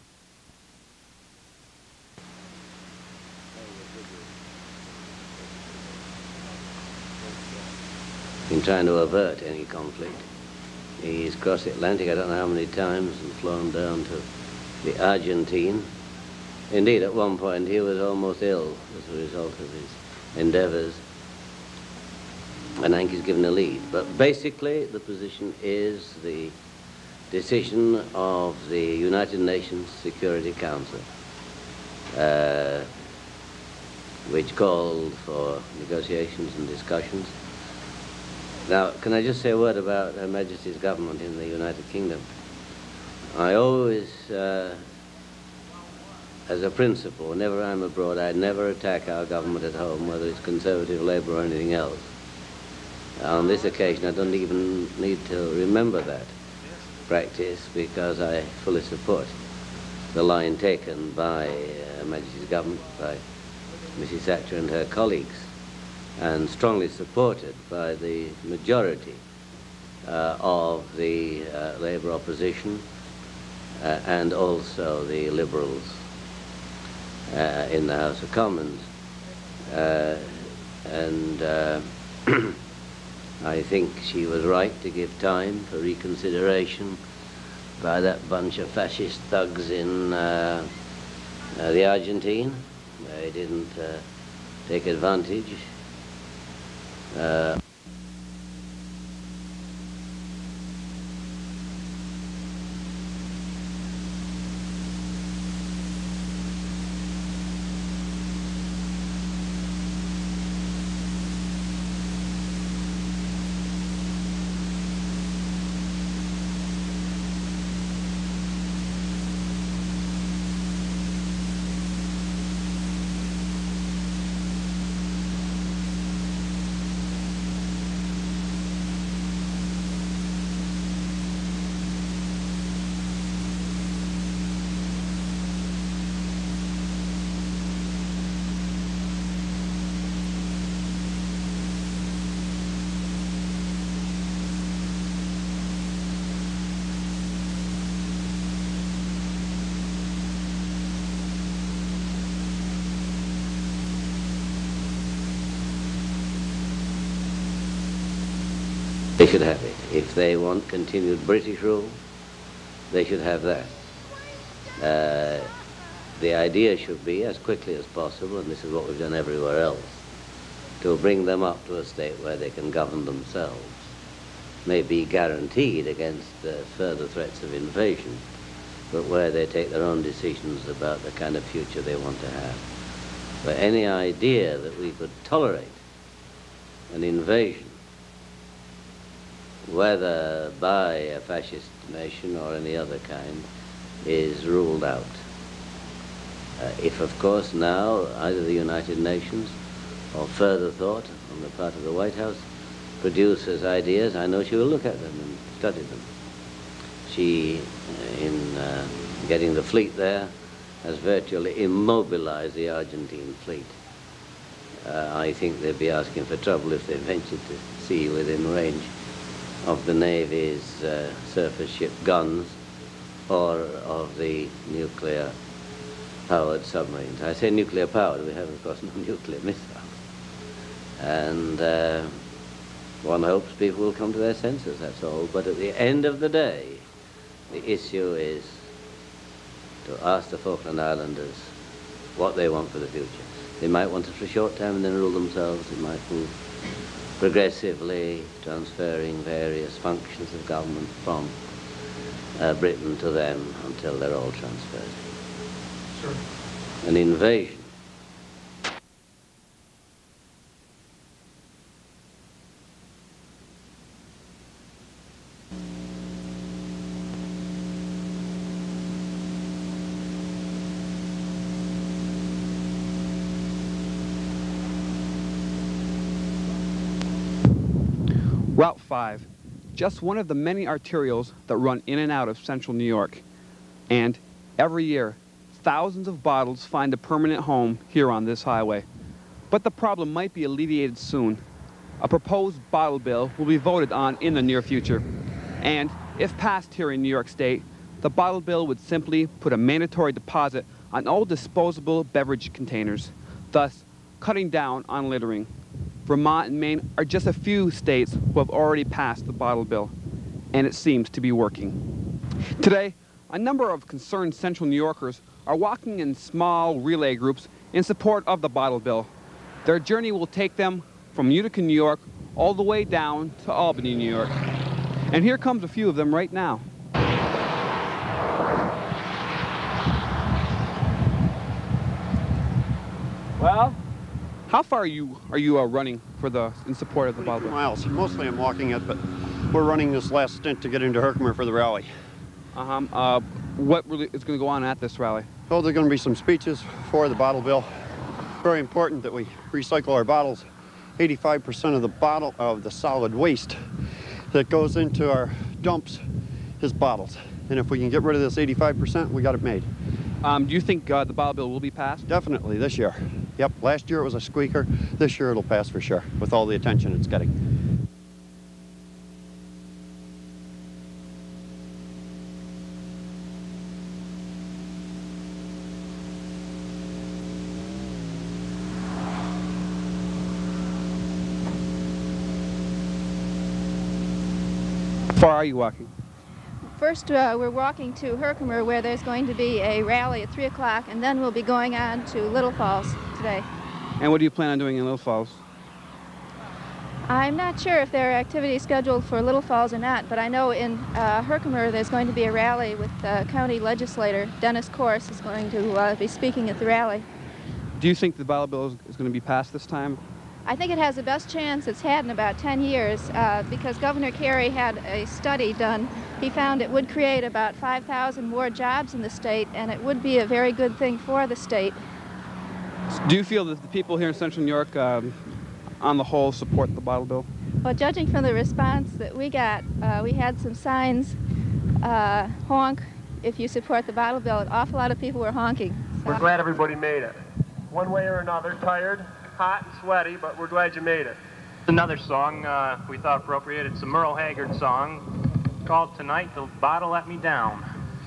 Been trying to avert any conflict. He's crossed the Atlantic I don't know how many times and flown down to the Argentine. Indeed, at one point he was almost ill as a result of his endeavors. And I think he's given a lead. But basically, the position is the decision of the United Nations Security Council, which called for negotiations and discussions Now, can I just say a word about Her Majesty's government in the United Kingdom? I always, as a principle, whenever I'm abroad, I never attack our government at home, whether it's Conservative, Labour or anything else. On this occasion, I don't even need to remember that practice because I fully support the line taken by Her Majesty's government, by Mrs. Thatcher and her colleagues, and strongly supported by the majority of the Labour opposition and also the Liberals in the House of Commons. I think she was right to give time for reconsideration by that bunch of fascist thugs in the Argentine. They didn't take advantage. They should have it. If they want continued British rule, they should have that. The idea should be, as quickly as possible, and this is what we've done everywhere else, to bring them up to a state where they can govern themselves, may be guaranteed against further threats of invasion, but where they take their own decisions about the kind of future they want to have. But any idea that we could tolerate an invasion, whether by a fascist nation or any other kind, is ruled out. If, of course, now either the United Nations or further thought on the part of the White House produces ideas, I know she will look at them and study them. She, in getting the fleet there, has virtually immobilized the Argentine fleet. I think they'd be asking for trouble if they ventured to sea within range of the Navy's surface ship guns or of the nuclear-powered submarines. I say nuclear-powered, we have, of course, no nuclear missiles. And one hopes people will come to their senses, that's all. But at the end of the day, the issue is to ask the Falkland Islanders what they want for the future. They might want it for a short time and then rule themselves. They might move progressively, transferring various functions of government from Britain to them until they're all transferred. Sure. An invasion. Route 5, just one of the many arterials that run in and out of central New York. And every year, thousands of bottles find a permanent home here on this highway. But the problem might be alleviated soon. A proposed bottle bill will be voted on in the near future. And if passed here in New York State, the bottle bill would simply put a mandatory deposit on all disposable beverage containers, thus cutting down on littering. Vermont and Maine are just a few states who have already passed the bottle bill, and it seems to be working. Today, a number of concerned Central New Yorkers are walking in small relay groups in support of the bottle bill. Their journey will take them from Utica, New York, all the way down to Albany, New York. And here comes a few of them right now. Well, How far are you running in support of the bottle bill? Miles. Mostly I'm walking it, but we're running this last stint to get into Herkimer for the rally. What really is going to go on at this rally? Oh, there are going to be some speeches for the bottle bill. Very important that we recycle our bottles. 85% of the solid waste that goes into our dumps is bottles. And if we can get rid of this 85%, we got it made. Do you think the bottle bill will be passed? Definitely this year. Yep, last year it was a squeaker. This year it'll pass for sure, with all the attention it's getting. How far are you walking? First, we're walking to Herkimer, where there's going to be a rally at 3 o'clock, and then we'll be going on to Little Falls today. And what do you plan on doing in Little Falls? I'm not sure if there are activities scheduled for Little Falls or not, but I know in Herkimer there's going to be a rally with county legislator Dennis Corse is going to be speaking at the rally. Do you think the bottle bill is going to be passed this time? I think it has the best chance it's had in about 10 years because Governor Carey had a study done. He found it would create about 5,000 more jobs in the state, and it would be a very good thing for the state. Do you feel that the people here in Central New York, on the whole, support the bottle bill? Well, judging from the response that we got, we had some signs, honk if you support the bottle bill. An awful lot of people were honking. So. We're glad everybody made it. One way or another, tired, hot and sweaty, but we're glad you made it. Another song we thought appropriate. It's a Merle Haggard song called Tonight the Bottle Let Me Down.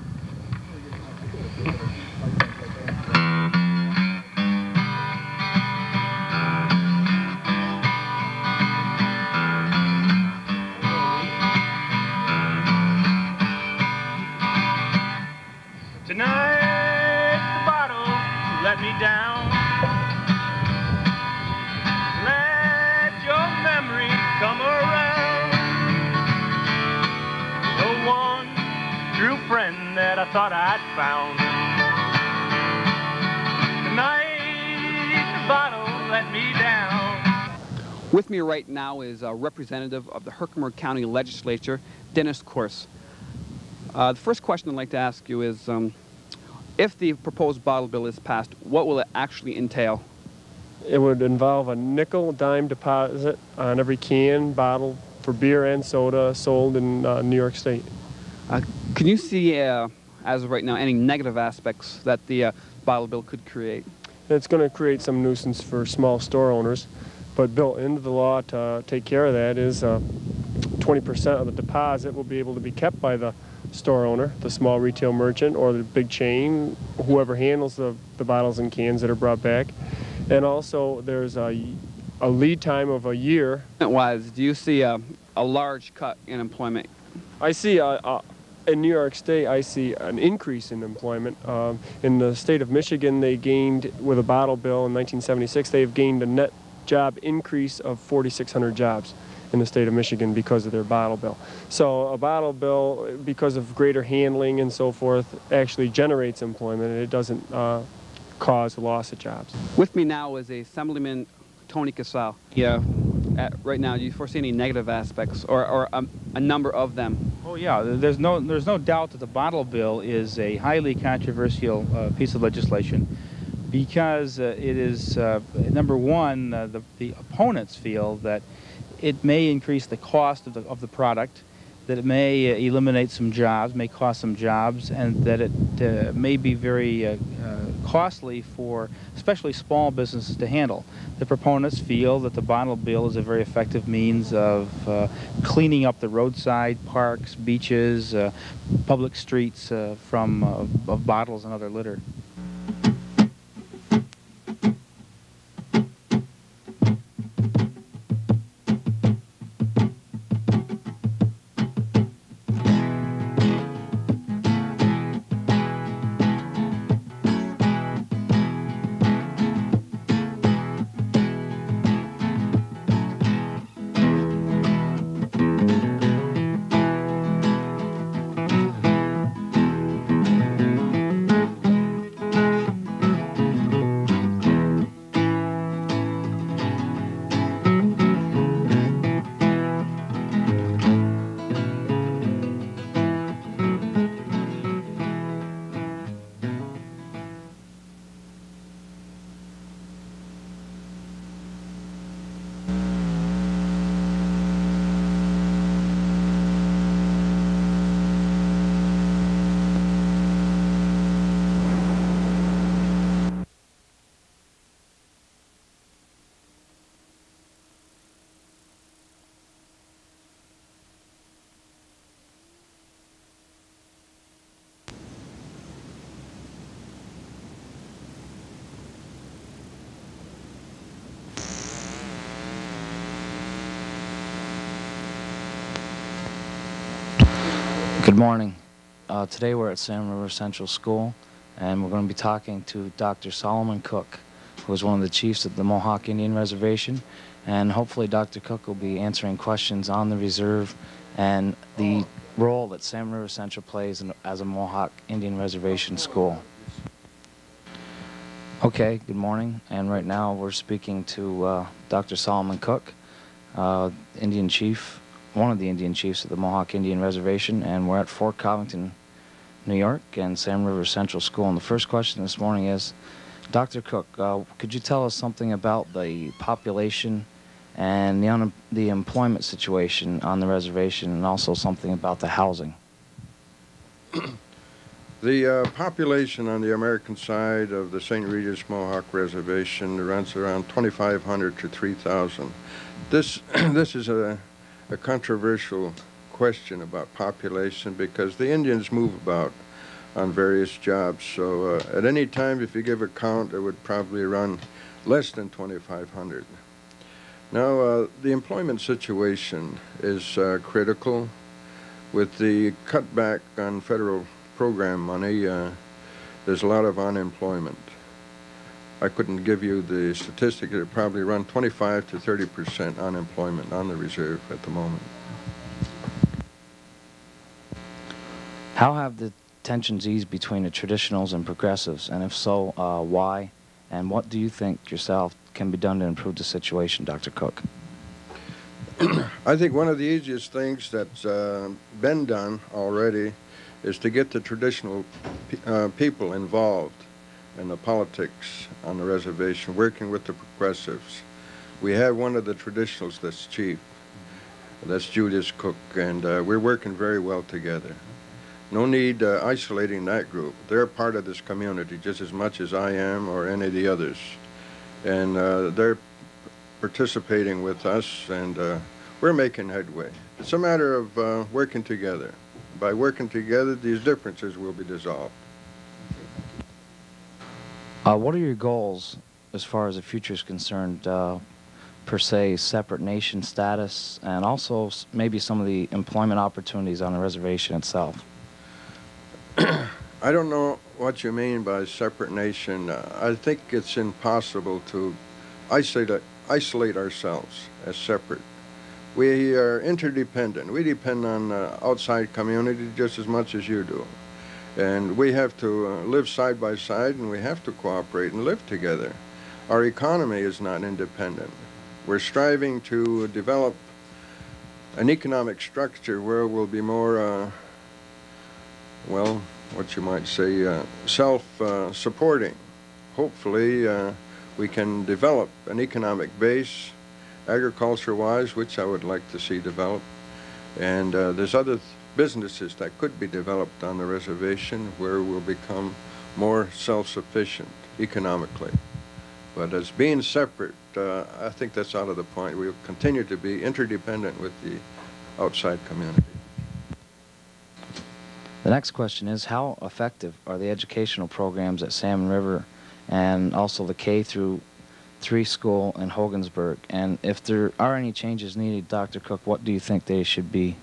Tonight the bottle let me down. Let your memory come around. The one true friend that I thought I'd found. Tonight the bottle let me down. With me right now is a representative of the Herkimer County Legislature, Dennis Corse. The first question I'd like to ask you is, if the proposed bottle bill is passed, what will it actually entail? It would involve a nickel dime deposit on every can, bottle for beer and soda sold in New York State. Can you see, as of right now, any negative aspects that the bottle bill could create? It's going to create some nuisance for small store owners, but built into the law to take care of that is 20% of the deposit will be able to be kept by the store owner, the small retail merchant, or the big chain, whoever handles the bottles and cans that are brought back. And also there's a lead time of a year. Wise, do you see a large cut in employment? I see, in New York State, I see an increase in employment. In the state of Michigan, they gained, with a bottle bill in 1976, they've gained a net job increase of 4,600 jobs in the state of Michigan because of their bottle bill. So a bottle bill, because of greater handling and so forth, actually generates employment, and it doesn't cause loss of jobs. With me now is Assemblyman Tony Casal. Yeah, right now, do you foresee any negative aspects or a number of them? Oh yeah, there's no doubt that the bottle bill is a highly controversial piece of legislation because it is, number one, the opponents feel that it may increase the cost of the product, that it may eliminate some jobs, may cost some jobs, and that it may be very costly for especially small businesses to handle. The proponents feel that the bottle bill is a very effective means of cleaning up the roadside parks, beaches, public streets from of bottles and other litter. morning. Today we're at Salmon River Central School, and we're going to be talking to Dr. Solomon Cook, who is one of the chiefs of the Mohawk Indian Reservation, and hopefully Dr. Cook will be answering questions on the reserve and the role that Salmon River Central plays as a Mohawk Indian Reservation school. Okay, good morning, and right now we're speaking to Dr. Solomon Cook, Indian chief, one of the Indian chiefs of the Mohawk Indian Reservation, and we're at Fort Covington, New York, and Salmon River Central School. And the first question this morning is, Dr. Cook, could you tell us something about the population and the employment situation on the reservation, and also something about the housing? The population on the American side of the St. Regis Mohawk Reservation runs around 2,500 to 3,000. This is a controversial question about population because the Indians move about on various jobs. So at any time, if you give a count, it would probably run less than 2,500. Now, the employment situation is critical. With the cutback on federal program money, there's a lot of unemployment. I couldn't give you the statistic. It would probably run 25 to 30% unemployment on the reserve at the moment. How have the tensions eased between the traditionals and progressives, and if so, why? And what do you think yourself can be done to improve the situation, Dr. Cook? I think one of the easiest things that's been done already is to get the traditional people involved in the politics on the reservation, working with the progressives. We have one of the traditionals that's chief. That's Julius Cook, and we're working very well together. No need isolating that group. They're part of this community just as much as I am or any of the others. And they're participating with us, and we're making headway. It's a matter of working together. By working together, these differences will be dissolved. What are your goals as far as the future is concerned, per se, separate nation status, and also maybe some of the employment opportunities on the reservation itself? I don't know what you mean by separate nation. I think it's impossible to isolate ourselves as separate. We are interdependent. We depend on the outside community just as much as you do. And we have to live side by side, and we have to cooperate and live together. Our economy is not independent. We're striving to develop an economic structure where we'll be more, well, what you might say, self-supporting. Hopefully, we can develop an economic base, agriculture-wise, which I would like to see develop. And there's other businesses that could be developed on the reservation where we'll become more self-sufficient economically. But as being separate, I think that's out of the point. We'll continue to be interdependent with the outside community. The next question is, how effective are the educational programs at Salmon River and also the K through 3 school in Hogansburg? And if there are any changes needed, Dr. Cook, what do you think they should be?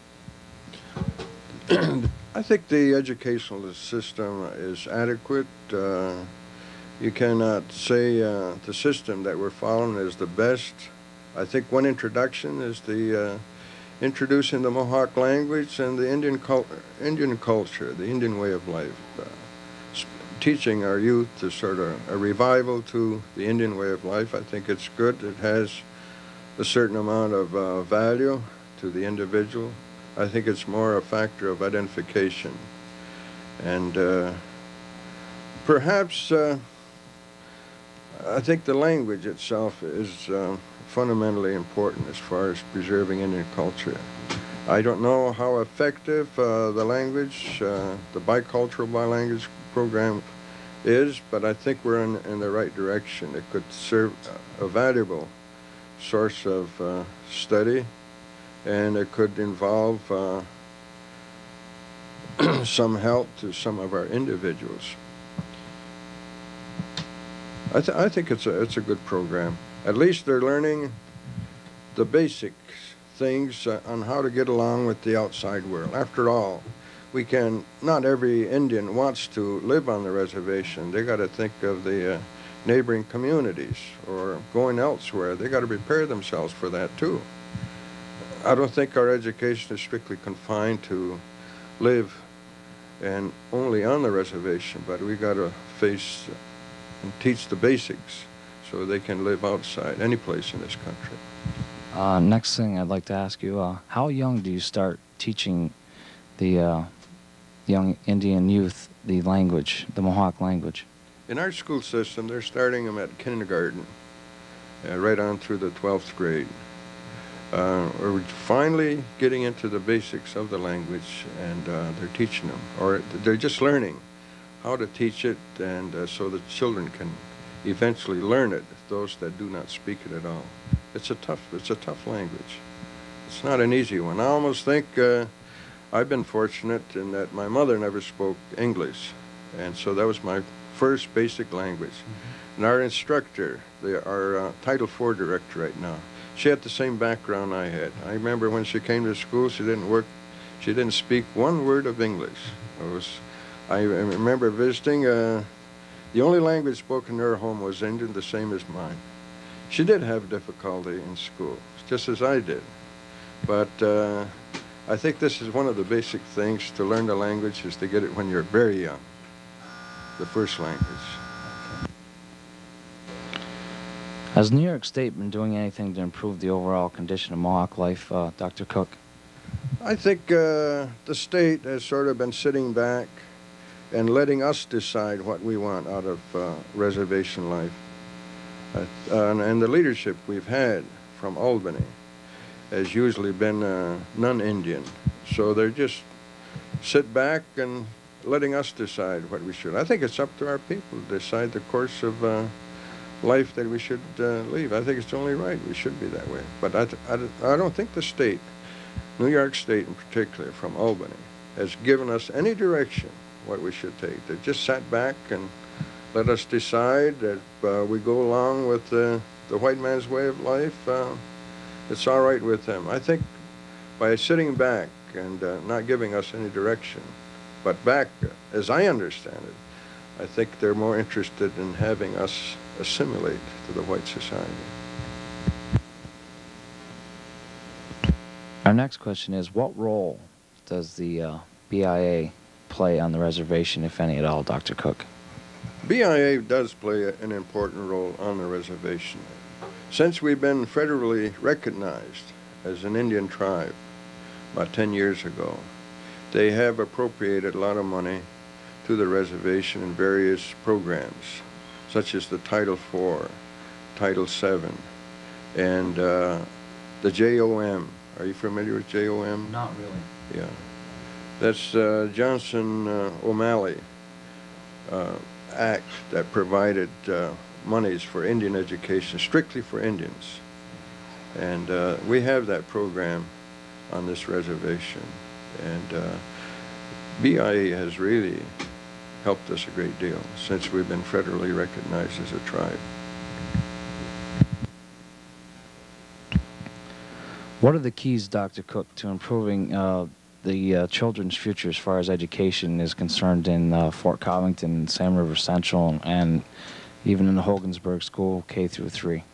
I think the educational system is adequate. You cannot say the system that we're following is the best. I think one introduction is the introducing the Mohawk language and the Indian culture, the Indian way of life. Teaching our youth to sort of a revival to the Indian way of life. I think it's good. It has a certain amount of value to the individual. I think it's more a factor of identification. And perhaps I think the language itself is fundamentally important as far as preserving Indian culture. I don't know how effective the language, the bicultural bilanguage program is, but I think we're in the right direction. It could serve a valuable source of study, and it could involve some help to some of our individuals. I think it's a good program. At least they're learning the basic things on how to get along with the outside world. After all, not every Indian wants to live on the reservation. They got to think of the neighboring communities or going elsewhere. They got to prepare themselves for that too. I don't think our education is strictly confined to live and only on the reservation, but we got to face and teach the basics so they can live outside any place in this country. Next thing I'd like to ask you, how young do you start teaching the young Indian youth the language, the Mohawk language? In our school system, they're starting them at kindergarten, right on through the 12th grade. We're finally getting into the basics of the language, and they're teaching them, or they're just learning how to teach it, and so the children can eventually learn it, those that do not speak it at all. It's a tough language. It's not an easy one. I almost think I've been fortunate in that my mother never spoke English, and so that was my first basic language. And our instructor, our Title IV director right now, she had the same background I had. I remember when she came to school, she didn't speak one word of English. I remember visiting, the only language spoken in her home was Indian, the same as mine. She did have difficulty in school, just as I did. But I think this is one of the basic things to learn the language, is to get it when you're very young, the first language. Has New York State been doing anything to improve the overall condition of Mohawk life, Dr. Cook? I think the state has sort of been sitting back and letting us decide what we want out of reservation life. And the leadership we've had from Albany has usually been non-Indian. So they're just sit back and letting us decide what we should. I think it's up to our people to decide the course of life that we should leave. I think it's only right. We should be that way. But I don't think the state, New York State in particular, from Albany, has given us any direction what we should take. They just sat back and let us decide that we go along with the white man's way of life. It's all right with them. I think by sitting back and not giving us any direction, but back, as I understand it, I think they're more interested in having us assimilate to the white society. Our next question is, what role does the BIA play on the reservation, if any at all, Dr. Cook? BIA does play an important role on the reservation. Since we've been federally recognized as an Indian tribe about 10 years ago, they have appropriated a lot of money to the reservation in various programs, such as the Title IV, Title VII, and the JOM. Are you familiar with JOM? Not really. Yeah. That's Johnson O'Malley Act that provided monies for Indian education, strictly for Indians. And we have that program on this reservation. And BIA has really helped us a great deal since we've been federally recognized as a tribe. What are the keys, Dr. Cook, to improving the children's future as far as education is concerned in Fort Covington, Sam River Central, and even in the Hogansburg School, K through 3?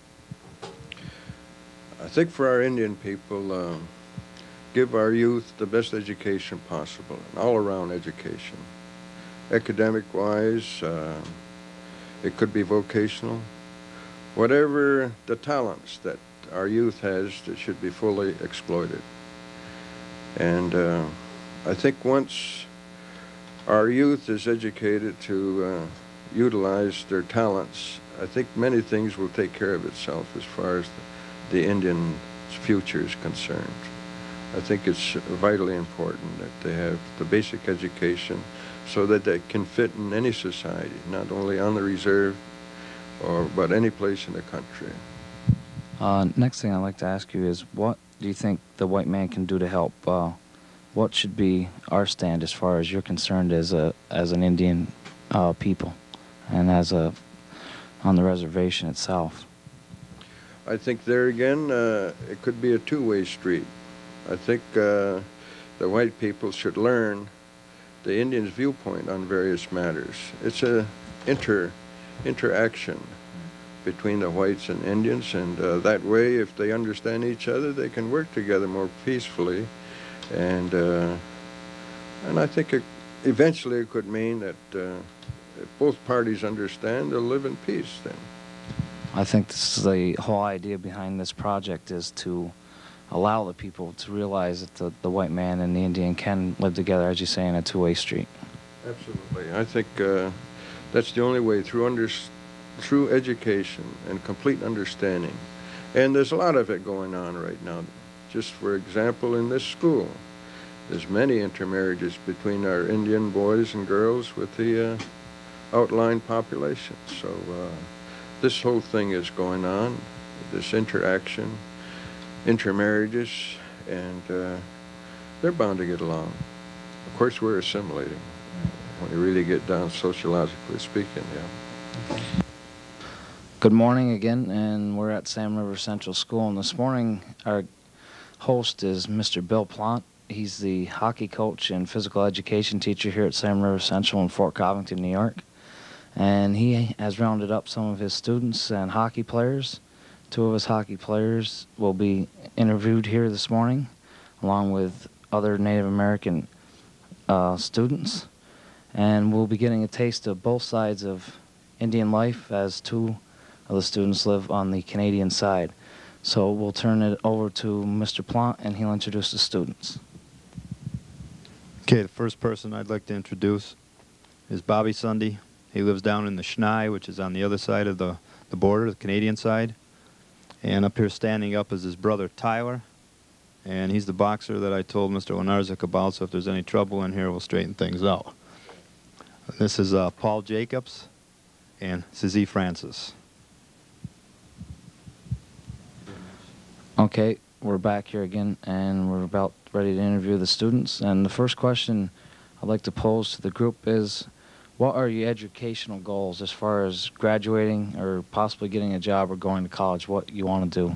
I think for our Indian people, give our youth the best education possible, an all-around education. Academic-wise, it could be vocational. Whatever the talents that our youth has, that should be fully exploited. And I think once our youth is educated to utilize their talents, I think many things will take care of itself as far as the Indian's future is concerned. I think it's vitally important that they have the basic education so that they can fit in any society, not only on the reserve, but any place in the country. Next thing I'd like to ask you is, what do you think the white man can do to help? What should be our stand as far as you're concerned as an Indian people and on the reservation itself? I think there again, it could be a two-way street. I think the white people should learn the Indians' viewpoint on various matters. It's a interaction between the whites and Indians, and that way, if they understand each other, they can work together more peacefully. And I think eventually it could mean that if both parties understand, they'll live in peace then. I think this is the whole idea behind this project, is to allow the people to realize that the white man and the Indian can live together, as you say, in a two-way street. Absolutely. I think that's the only way, through education and complete understanding. And there's a lot of it going on right now. Just for example, in this school, there's many intermarriages between our Indian boys and girls with the outlying population. So this whole thing is going on, this interaction, intermarriages, and they're bound to get along. Of course, we're assimilating when you really get down sociologically speaking, yeah. Good morning again, and we're at Salmon River Central School, and this morning our host is Mr. Bill Plant. He's the hockey coach and physical education teacher here at Salmon River Central in Fort Covington, New York. And he has rounded up some of his students and hockey players. Two of his hockey players will be interviewed here this morning, along with other Native American students. And we'll be getting a taste of both sides of Indian life, as two of the students live on the Canadian side. So we'll turn it over to Mr. Plant, and he'll introduce the students. Okay, the first person I'd like to introduce is Bobby Sunday. He lives down in the Schnei, which is on the other side of the border, the Canadian side. And up here standing up is his brother Tyler. And he's the boxer that I told Mr. Lenarzik about, so if there's any trouble in here, we'll straighten things out. This is Paul Jacobs and Suzie Francis. Okay, we're back here again, and we're about ready to interview the students. And the first question I'd like to pose to the group is, what are your educational goals as far as graduating or possibly getting a job or going to college? What you want to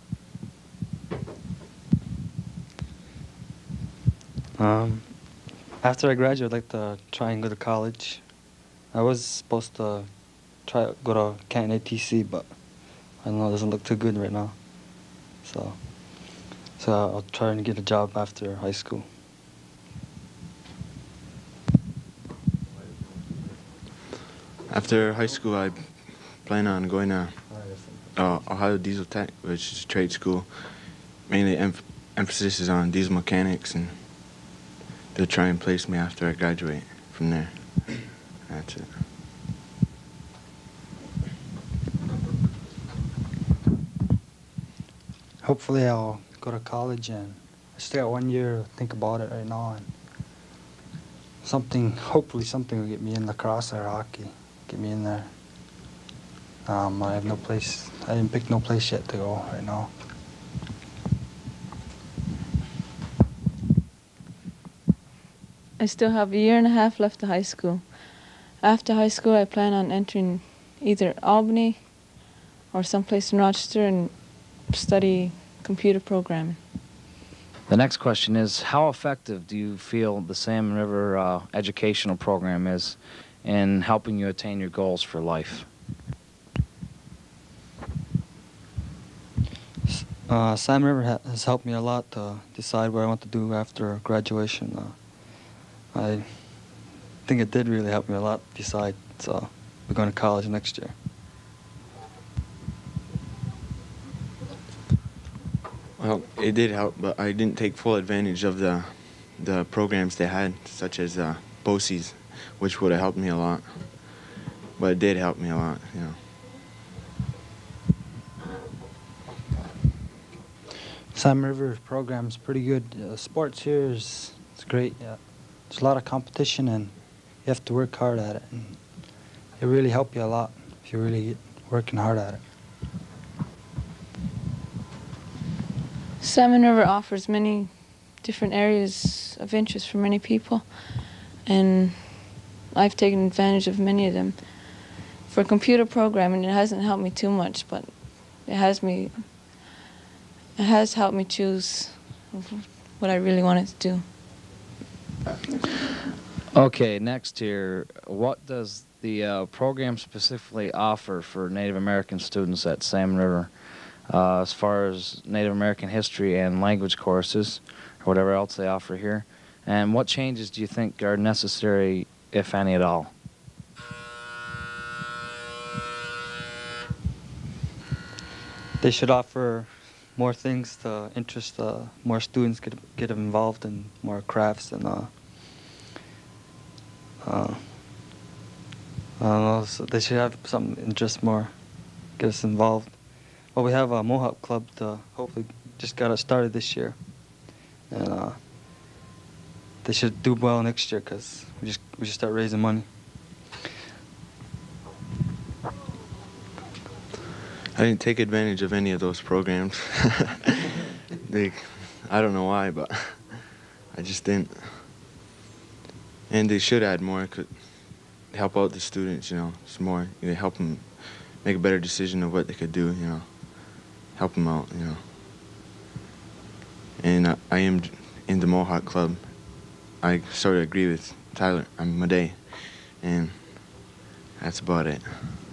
do? After I graduate, I'd like to try and go to college. I was supposed to go to Canton ATC, but I don't know, it doesn't look too good right now. So I'll try and get a job after high school. After high school, I plan on going to Ohio Diesel Tech, which is a trade school. Mainly emphasis is on diesel mechanics, and they'll try and place me after I graduate from there. That's it. Hopefully I'll go to college, and I still got 1 year to think about it right now, and hopefully something will get me in lacrosse or hockey, get me in there. I have no place, I didn't pick no place yet to go right now. I still have a year and a half left of high school. After high school, I plan on entering either Albany or someplace in Rochester and study computer programming. The next question is, how effective do you feel the Salmon River educational program is in helping you attain your goals for life? Salmon River has helped me a lot to decide what I want to do after graduation. I think it did really help me a lot decide, so we're going to college next year. Well, it did help, but I didn't take full advantage of the programs they had, such as BOCES, which would have helped me a lot. But it did help me a lot, you know. Salmon River program's pretty good. Sports here it's great. There's a lot of competition, and you have to work hard at it. And it really helps you a lot if you really get working hard at it. Salmon River offers many different areas of interest for many people, and I've taken advantage of many of them. For computer programming, it hasn't helped me too much, but it has helped me choose what I really wanted to do. Okay, next here, what does the program specifically offer for Native American students at Salmon River as far as Native American history and language courses or whatever else they offer here? And what changes do you think are necessary, if any at all? They should offer more things to interest more students, get involved in more crafts, and I don't know, so they should have some interest more, get us involved. Well, we have a Mohawk Club to hopefully just got it started this year, and they should do well next year because we just start raising money. I didn't take advantage of any of those programs. I don't know why, but I just didn't. And they should add more, could help out the students, you know, some more. You know, help them make a better decision of what they could do, you know, help them out, you know. And I am in the Mohawk Club. I sort of agree with Tyler, I'm Maday, and that's about it.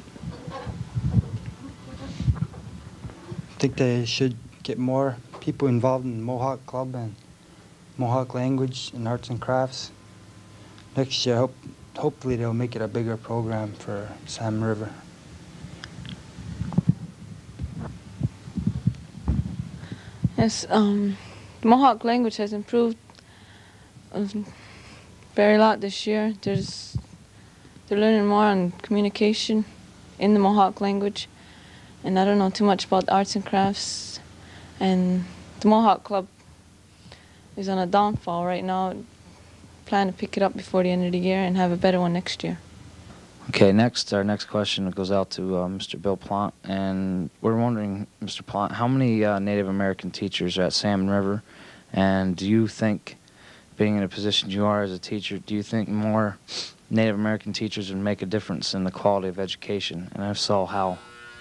I think they should get more people involved in the Mohawk Club and Mohawk language and arts and crafts. Next year, hopefully they'll make it a bigger program for Salmon River. Yes, Mohawk language has improved very lot this year. They're learning more on communication in the Mohawk language. And I don't know too much about arts and crafts. And the Mohawk Club is on a downfall right now. Plan to pick it up before the end of the year and have a better one next year. Okay, our next question goes out to Mr. Bill Plant. And we're wondering, Mr. Plant, how many Native American teachers are at Salmon River? And do you think, being in a position you are as a teacher, do you think more Native American teachers would make a difference in the quality of education? And if so, how?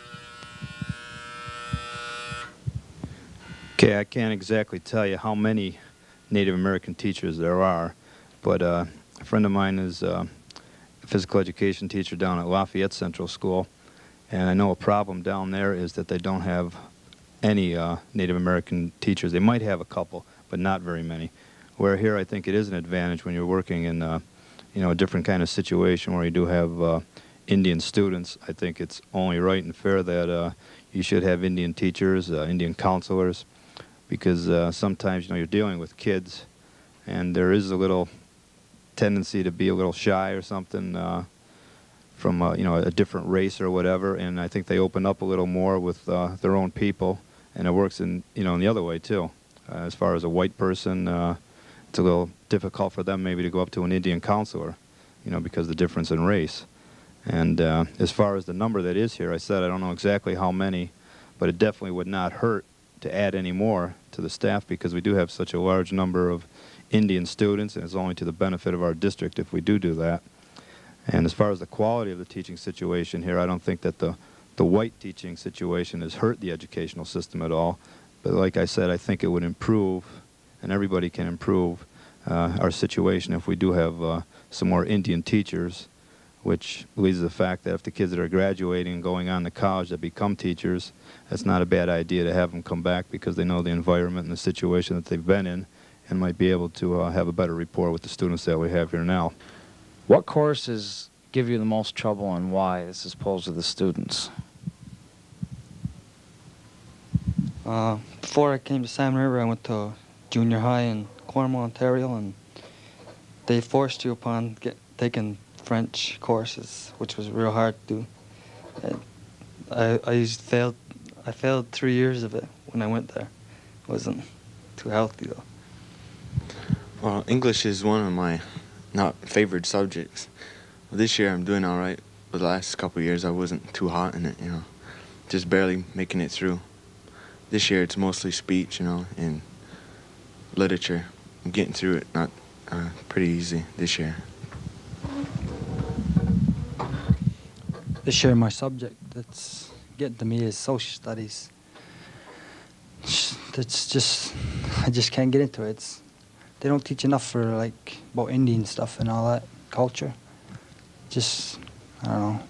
Okay, I can't exactly tell you how many Native American teachers there are, but a friend of mine is a physical education teacher down at Lafayette Central School, and I know a problem down there is that they don't have any Native American teachers. They might have a couple, but not very many. Where here I think it is an advantage when you're working in you know, a different kind of situation where you do have Indian students. I think it's only right and fair that you should have Indian teachers, Indian counselors, because sometimes, you know, you're dealing with kids and there is a little tendency to be a little shy or something from you know, a different race or whatever, and I think they open up a little more with their own people, and it works in, you know, in the other way too. As far as a white person, it's a little difficult for them maybe to go up to an Indian counselor, you know, because of the difference in race. And as far as the number that is here, I said I don't know exactly how many, but it definitely would not hurt to add any more to the staff because we do have such a large number of Indian students, and it's only to the benefit of our district if we do that. And as far as the quality of the teaching situation here, I don't think that the white teaching situation has hurt the educational system at all. But like I said, I think it would improve, and everybody can improve our situation if we do have some more Indian teachers, which leads to the fact that if the kids that are graduating and going on to college that become teachers, that's not a bad idea to have them come back because they know the environment and the situation that they've been in and might be able to have a better rapport with the students that we have here now. What courses give you the most trouble and why, as opposed to the students? Before I came to Salmon River, I went to junior high in Cornwall, Ontario, and they forced you upon taking French courses, which was real hard to do. I failed 3 years of it when I went there. It wasn't too healthy though. Well, English is one of my not favored subjects. This year I'm doing all right, but the last couple of years I wasn't too hot in it, you know, just barely making it through. This year it's mostly speech, you know, and literature. I'm getting through it, not pretty easy this year. This year my subject that's getting to me is social studies. It's just, I just can't get into it. they don't teach enough for like about Indian stuff and all that culture. Just, I don't know.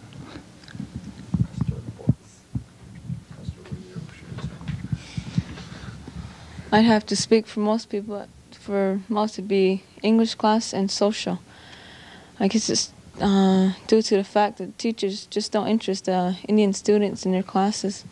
I'd have to speak for most people. For most, it'd be English class and social. I guess it's due to the fact that teachers just don't interest Indian students in their classes.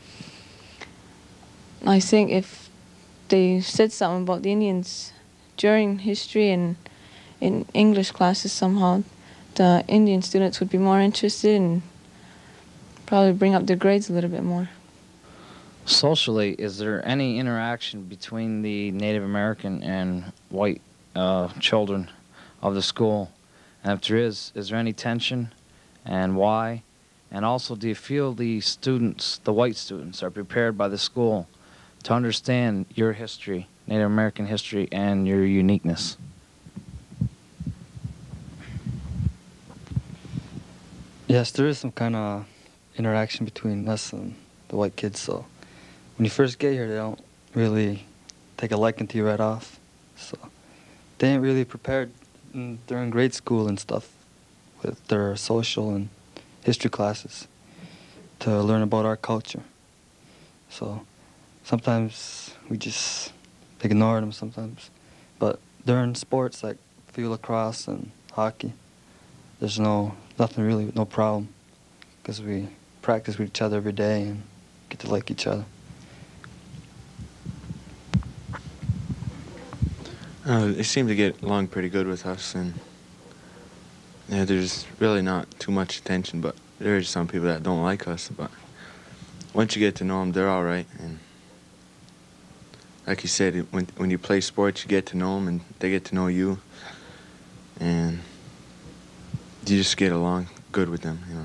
I think if they said something about the Indians during history and in English classes somehow, the Indian students would be more interested and probably bring up their grades a little bit more. Socially, is there any interaction between the Native American and white children of the school? And if there is there any tension, and why? And also, do you feel the students, the white students, are prepared by the school to understand your history, Native American history, and your uniqueness? Yes, there is some kind of interaction between us and the white kids, so when you first get here, they don't really take a liking to you right off. So they ain't really prepared during grade school and stuff with their social and history classes to learn about our culture. So sometimes we just ignore them sometimes. But during sports like field lacrosse and hockey, there's nothing really, no problem, because we practice with each other every day and get to like each other. They seem to get along pretty good with us, and yeah, there's really not too much attention, but there are some people that don't like us, but once you get to know them, they're all right. And like you said, when you play sports, you get to know them, and they get to know you, and you just get along good with them, you know.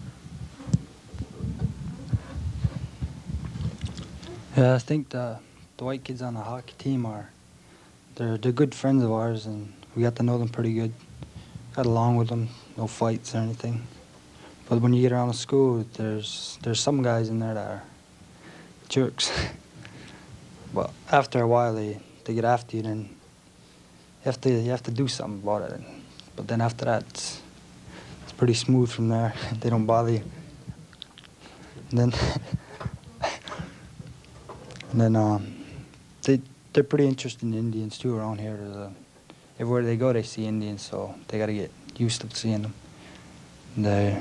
Yeah, I think the white kids on the hockey team they're good friends of ours, and we got to know them pretty good. Got along with them, no fights or anything. But when you get around the school, there's some guys in there that are jerks. But after a while, they get after you, then you have to do something about it. But then after that, it's pretty smooth from there. They don't bother you. And then they're pretty interested in Indians too around here. Everywhere they go, they see Indians, so they got to get used to seeing them. They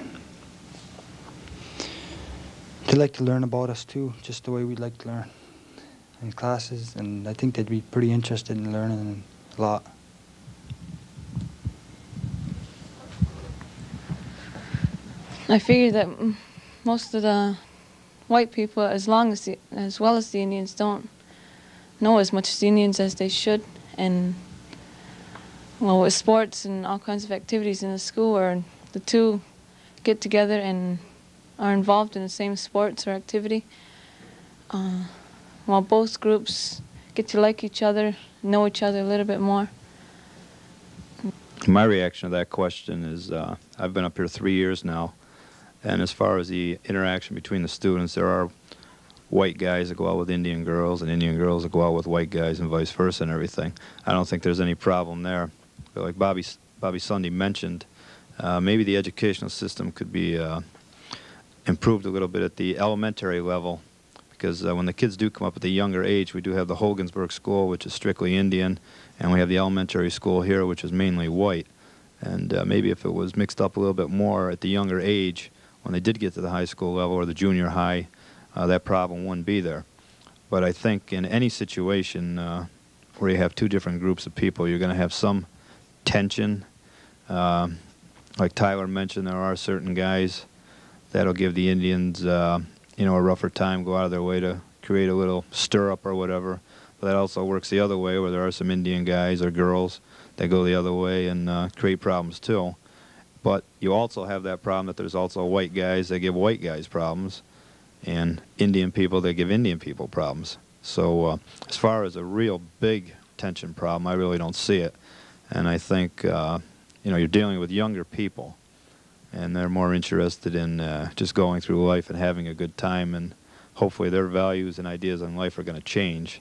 like to learn about us too, just the way we'd like to learn in classes, and I think they'd be pretty interested in learning a lot. I figure that most of the white people, as well as the Indians, don't know as much as the Indians as they should. And well, with sports and all kinds of activities in the school where the two get together and are involved in the same sports or activity, while both groups get to like each other, know each other a little bit more. My reaction to that question is I've been up here 3 years now, and as far as the interaction between the students, there are white guys that go out with Indian girls and Indian girls that go out with white guys and vice versa and everything. I don't think there's any problem there. But like Bobby Sunday mentioned, maybe the educational system could be improved a little bit at the elementary level, because when the kids do come up at the younger age, we do have the Hogansburg School, which is strictly Indian, and we have the elementary school here, which is mainly white. And maybe if it was mixed up a little bit more at the younger age, when they did get to the high school level or the junior high, that problem wouldn't be there. But I think in any situation where you have two different groups of people, you're going to have some tension. Like Tyler mentioned, there are certain guys that'll give the Indians, a rougher time, go out of their way to create a little stir-up or whatever. But that also works the other way, where there are some Indian guys or girls that go the other way and create problems too. But you also have that problem that there's also white guys that give white guys problems, and Indian people that give Indian people problems. So as far as a real big tension problem, I really don't see it. And I think, you're dealing with younger people, and they're more interested in just going through life and having a good time, and hopefully their values and ideas on life are going to change.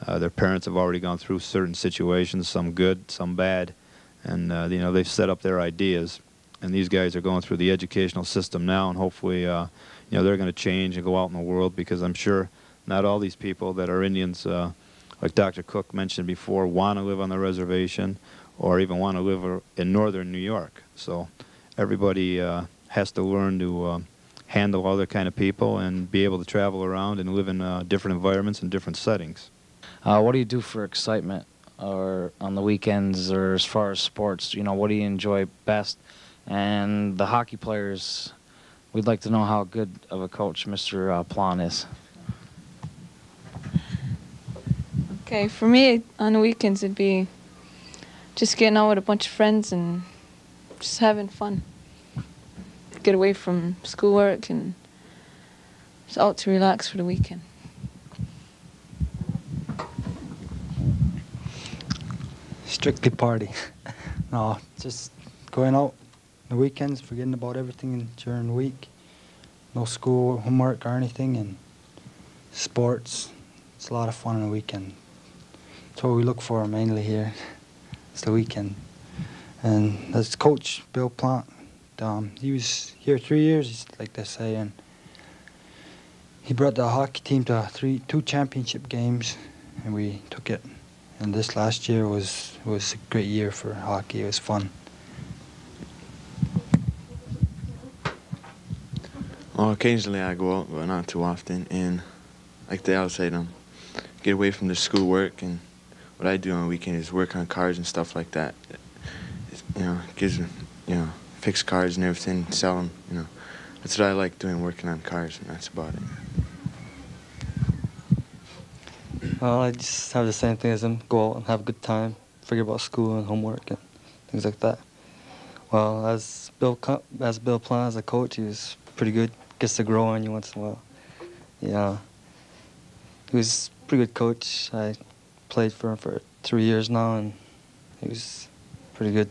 Their parents have already gone through certain situations, some good, some bad, and you know, they've set up their ideas. And these guys are going through the educational system now, and hopefully, you know, they're going to change and go out in the world, because I'm sure not all these people that are Indians, like Dr. Cook mentioned before, want to live on the reservation or even want to live in northern New York. So everybody has to learn to handle other kind of people and be able to travel around and live in different environments and different settings. What do you do for excitement, or on the weekends, or as far as sports? You know, what do you enjoy best? And the hockey players, we'd like to know how good of a coach Mr. Plon is. Okay, for me, on the weekends, it'd be just getting out with a bunch of friends and just having fun. Get away from schoolwork and just out to relax for the weekend. Strictly party. No, just going out the weekends, forgetting about everything during the week. No school, homework or anything, and sports. It's a lot of fun on the weekend. That's what we look for mainly here. It's the weekend. And as coach, Bill Plant, he was here 3 years, like they say, and he brought the hockey team to two championship games, and we took it. And this last year was a great year for hockey. It was fun. Well, occasionally I go out, but not too often. And like the outside, get away from the schoolwork, and what I do on the weekend is work on cars and stuff like that. You know, gives me, you know, fix cars and everything, sell them. You know, that's what I like doing, working on cars, and that's about it. Well, I just have the same thing as him. Go out and have a good time, forget about school and homework and things like that. Well, as Bill Plant, as a coach, he was pretty good. Gets to grow on you once in a while. Yeah, he was a pretty good coach. I played for him for 3 years now, and he was pretty good.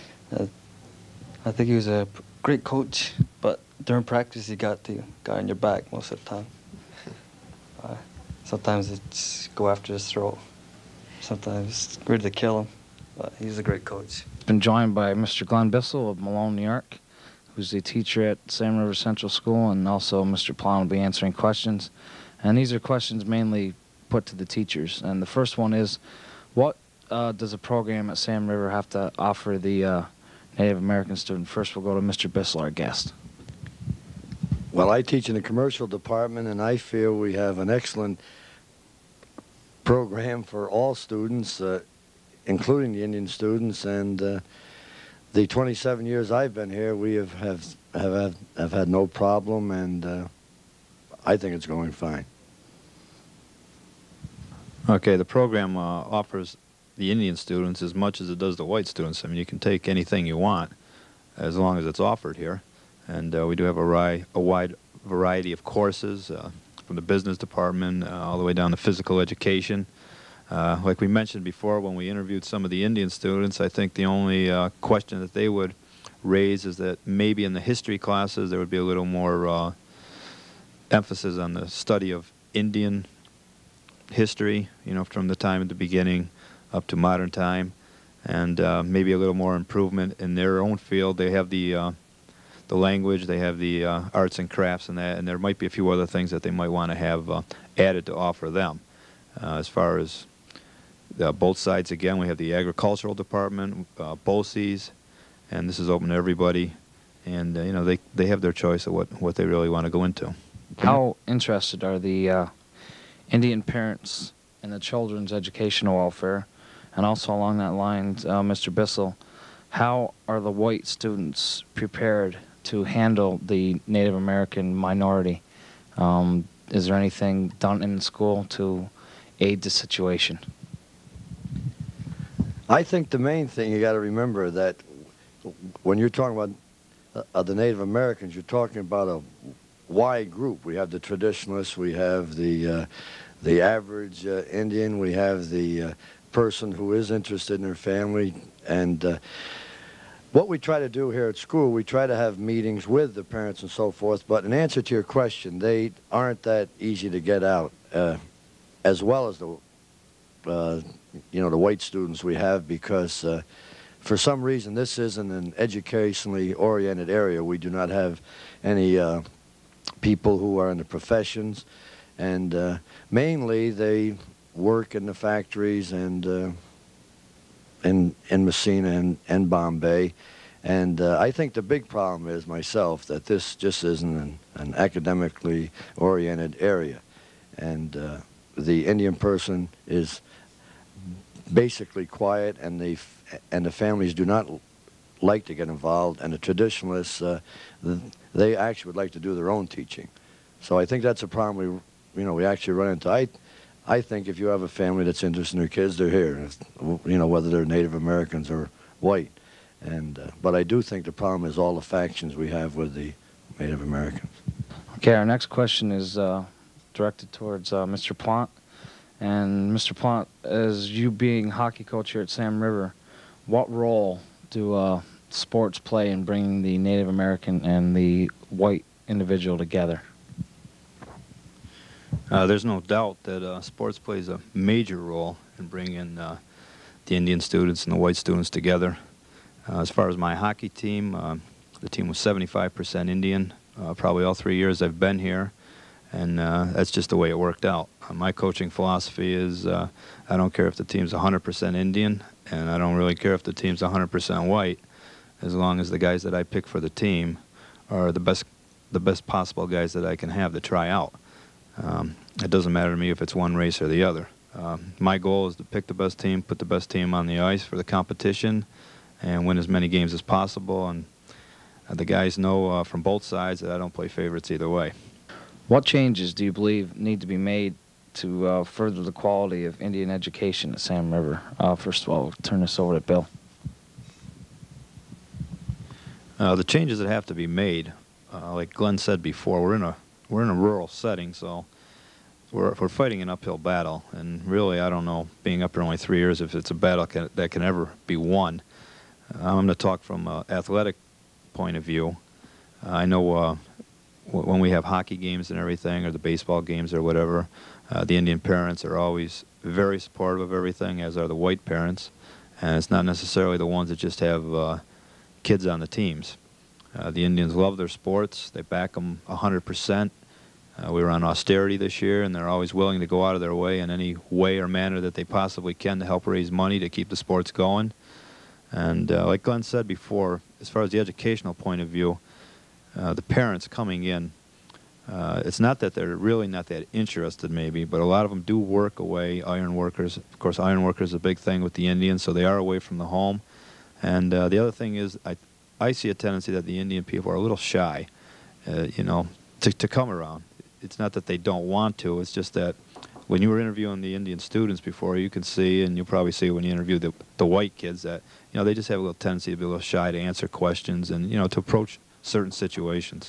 I think he was a great coach, but during practice he got on your back most of the time. Sometimes it's go after his throat. Sometimes it's ready to kill him, but he's a great coach. Been joined by Mr. Glenn Bissell of Malone, New York, who's a teacher at Sam River Central School, and also Mr. Plon will be answering questions. And these are questions mainly put to the teachers. And the first one is, what does a program at Sam River have to offer the Native American student? First, we'll go to Mr. Bissell, our guest. Well, I teach in the commercial department, and I feel we have an excellent program for all students, including the Indian students. And the 27 years I've been here, we have had no problem, and I think it's going fine. Okay, the program offers the Indian students as much as it does the white students. I mean, you can take anything you want as long as it's offered here. And we do have a wide variety of courses from the business department all the way down to physical education. Like we mentioned before when we interviewed some of the Indian students, I think the only question that they would raise is that maybe in the history classes there would be a little more emphasis on the study of Indian history, you know, from the time at the beginning up to modern time, and maybe a little more improvement in their own field. They have the language, they have the arts and crafts and that, and there might be a few other things that they might want to have added to offer them. As far as both sides, again, we have the agricultural department, BOCES, and this is open to everybody, and you know, they have their choice of what they really want to go into. How interested are the Indian parents in the children's educational welfare? And also along that line, Mr. Bissell, how are the white students prepared to handle the Native American minority? Is there anything done in school to aid the situation? I think the main thing you got to remember that when you're talking about the Native Americans, you're talking about a wide group. We have the traditionalists, we have the average Indian, we have the person who is interested in their family, and what we try to do here at school, we try to have meetings with the parents and so forth, but in answer to your question, they aren't that easy to get out, as well as you know, the white students we have, because for some reason this isn't an educationally oriented area. We do not have any people who are in the professions, and mainly they work in the factories and in Messina and Bombay. And I think the big problem is, myself, that this just isn't an academically oriented area. And the Indian person is basically quiet, and the families do not like to get involved, and the traditionalists, they actually would like to do their own teaching. So I think that's a problem we actually run into. I think if you have a family that's interested in their kids, they're here, you know, whether they're Native Americans or white. And but I do think the problem is all the factions we have with the Native Americans. Okay, our next question is directed towards Mr. Plant. And Mr. Plant, as you being hockey coach here at Sam River, what role do sports play in bringing the Native American and the white individual together? There's no doubt that sports plays a major role in bringing the Indian students and the white students together. As far as my hockey team, the team was 75% Indian, probably all 3 years I've been here, and that's just the way it worked out. My coaching philosophy is I don't care if the team's 100% Indian, and I don't really care if the team's 100% white, as long as the guys that I pick for the team are the best possible guys that I can have to try out. It doesn't matter to me if it's one race or the other. My goal is to pick the best team, put the best team on the ice for the competition, and win as many games as possible. And the guys know from both sides that I don't play favorites either way. What changes do you believe need to be made to further the quality of Indian education at Sam River? First of all, I'll turn this over to Bill. The changes that have to be made, like Glenn said before, we're in a rural setting, so we're fighting an uphill battle. And really, I don't know, being up here only 3 years, if it's a battle that can ever be won. I'm going to talk from an athletic point of view. I know when we have hockey games and everything, or the baseball games or whatever, the Indian parents are always very supportive of everything, as are the white parents. And it's not necessarily the ones that just have kids on the teams. The Indians love their sports. They back them 100%. We were on austerity this year, and they're always willing to go out of their way in any way or manner that they possibly can to help raise money to keep the sports going. And like Glenn said before, as far as the educational point of view, the parents coming in, it's not that they're really not that interested maybe, but a lot of them do work away, iron workers. Of course, iron workers is a big thing with the Indians, so they are away from the home. And the other thing is, I see a tendency that the Indian people are a little shy, you know, to come around. It's not that they don't want to, it's just that when you were interviewing the Indian students before, you can see, and you'll probably see when you interview the white kids, that, you know, they just have a little tendency to be a little shy to answer questions and, you know, to approach certain situations.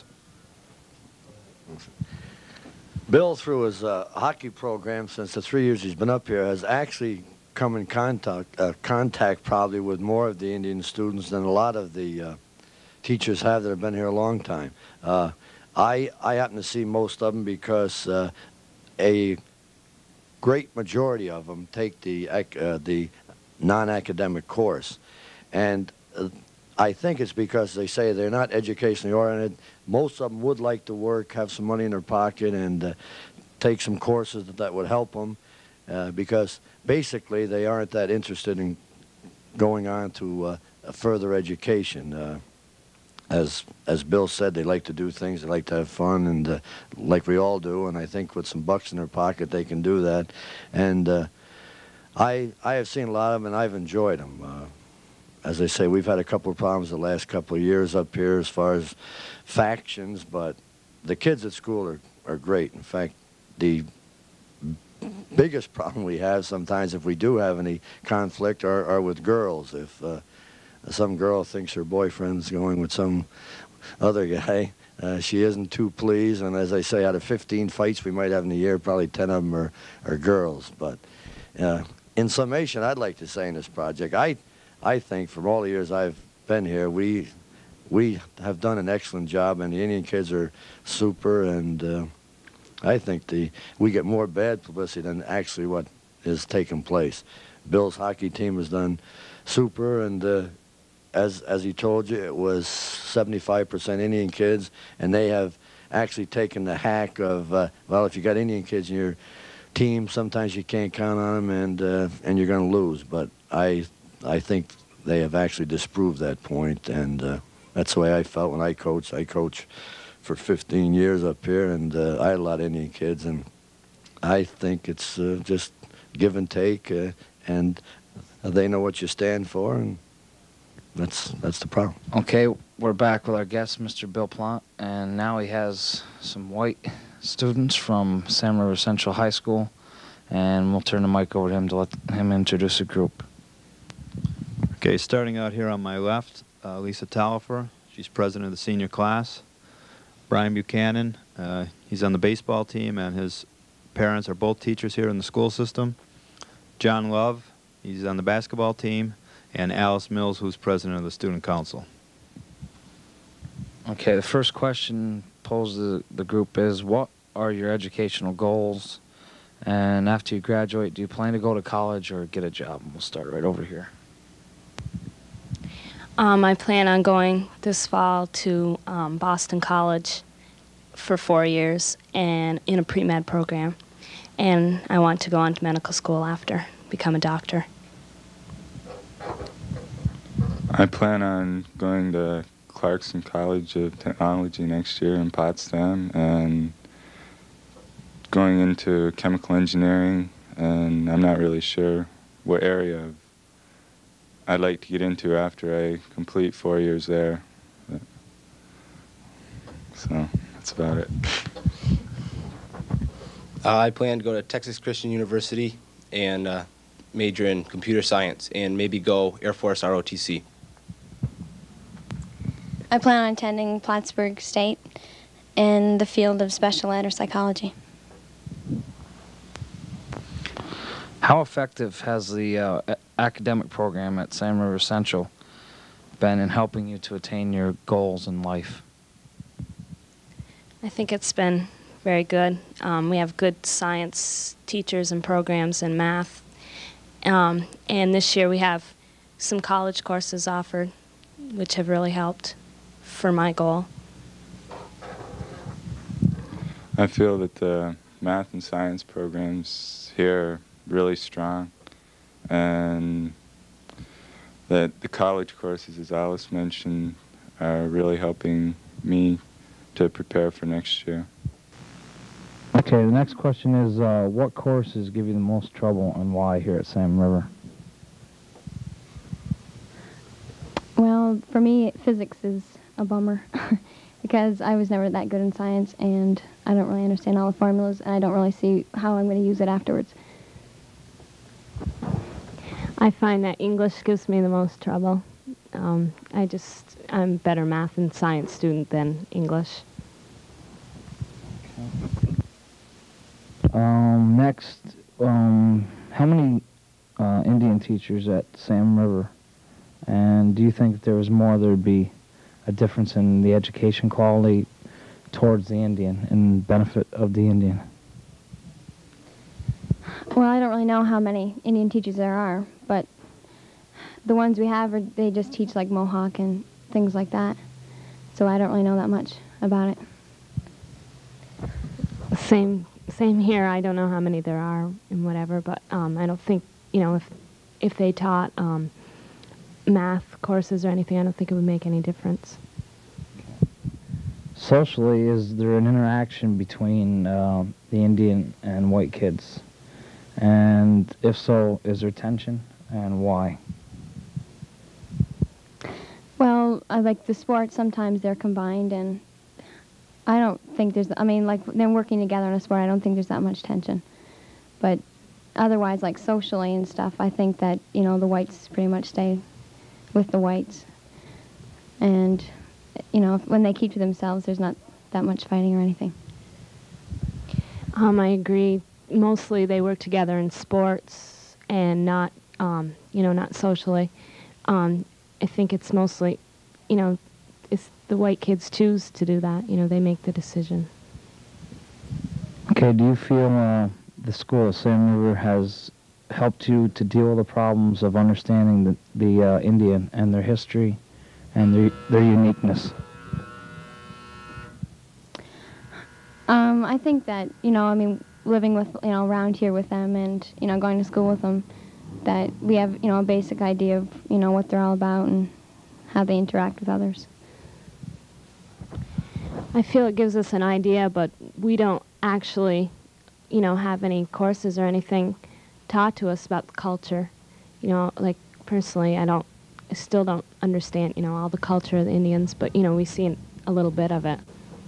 Bill, through his hockey program, since the 3 years he's been up here, has actually come in contact probably with more of the Indian students than a lot of the teachers have that have been here a long time. I happen to see most of them because a great majority of them take the non-academic course. And I think it's because they say they're not educationally oriented. Most of them would like to work, have some money in their pocket, and take some courses that would help them, because basically they aren't that interested in going on to a further education. As Bill said, they like to do things, they like to have fun, and like we all do, and I think with some bucks in their pocket they can do that. And I have seen a lot of them, and I've enjoyed them. As I say, we've had a couple of problems the last couple of years up here as far as factions, but the kids at school are great. In fact, the biggest problem we have sometimes, if we do have any conflict, are with girls. If some girl thinks her boyfriend's going with some other guy, she isn't too pleased, and as I say, out of 15 fights we might have in a year, probably 10 of them are girls. But in summation, I'd like to say in this project, I think from all the years I've been here, we have done an excellent job, and the Indian kids are super, and I think we get more bad publicity than actually what is taking place. Bill's hockey team has done super, and as he told you, it was 75% Indian kids, and they have actually taken the hack of, well, if you got Indian kids in your team, sometimes you can't count on them, and you're going to lose. But I think they have actually disproved that point, and that's the way I felt when I coached. I coached for 15 years up here, and I had a lot of Indian kids, and I think it's just give and take, and they know what you stand for, and that's the problem. Okay, we're back with our guest, Mr. Bill Plant, and now he has some white students from Sam River Central High School, and we'll turn the mic over to him to let him introduce the group. Okay, starting out here on my left, Lisa Talifer. She's president of the senior class. Brian Buchanan, he's on the baseball team, and his parents are both teachers here in the school system. John Love, he's on the basketball team, and Alice Mills, who's president of the student council. Okay, the first question posed to the group is, what are your educational goals? And after you graduate, do you plan to go to college or get a job? We'll start right over here. I plan on going this fall to Boston College for 4 years and in a pre-med program. And I want to go on to medical school after, become a doctor. I plan on going to Clarkson College of Technology next year in Potsdam and going into chemical engineering, and I'm not really sure what area I'd like to get into after I complete 4 years there. So that's about it. I plan to go to Texas Christian University and major in computer science and maybe go Air Force ROTC. I plan on attending Plattsburgh State in the field of special ed or psychology. How effective has the academic program at Sam River Central been in helping you to attain your goals in life? I think it's been very good. We have good science teachers and programs in math. And this year we have some college courses offered, which have really helped for my goal. I feel that the math and science programs here are really strong, and that the college courses, as Alice mentioned, are really helping me to prepare for next year. Okay, the next question is, what courses give you the most trouble and why here at Sam River? Well, for me, physics is a bummer because I was never that good in science and I don't really understand all the formulas and I don't really see how I'm going to use it afterwards. I find that English gives me the most trouble. I'm a better math and science student than English. Next, how many Indian teachers at Sam River? And do you think if there was more, there would be a difference in the education quality towards the Indian and benefit of the Indian? Well, I don't really know how many Indian teachers there are, but the ones we have, they just teach like Mohawk and things like that. So I don't really know that much about it. Same here. I don't know how many there are and whatever, but I don't think, if they taught math courses or anything, I don't think it would make any difference. Socially, is there an interaction between the Indian and white kids? And if so, is there tension, and why? Well, I like the sports, sometimes they're combined, and I don't think there's, like them working together in a sport, I don't think there's that much tension. But otherwise, like socially and stuff, I think that, the whites pretty much stay with the whites. And, when they keep to themselves, there's not that much fighting or anything. I agree. Mostly they work together in sports and not, not socially. I think it's mostly, it's the white kids choose to do that. They make the decision. Okay, do you feel the school of Sam River has helped you to deal with the problems of understanding the Indian and their history and their uniqueness? I think that, I mean, living with, around here with them and, going to school with them, that we have, a basic idea of, what they're all about and how they interact with others. I feel it gives us an idea, but we don't actually, have any courses or anything taught to us about the culture. Like personally, I still don't understand, all the culture of the Indians, but, we see a little bit of it.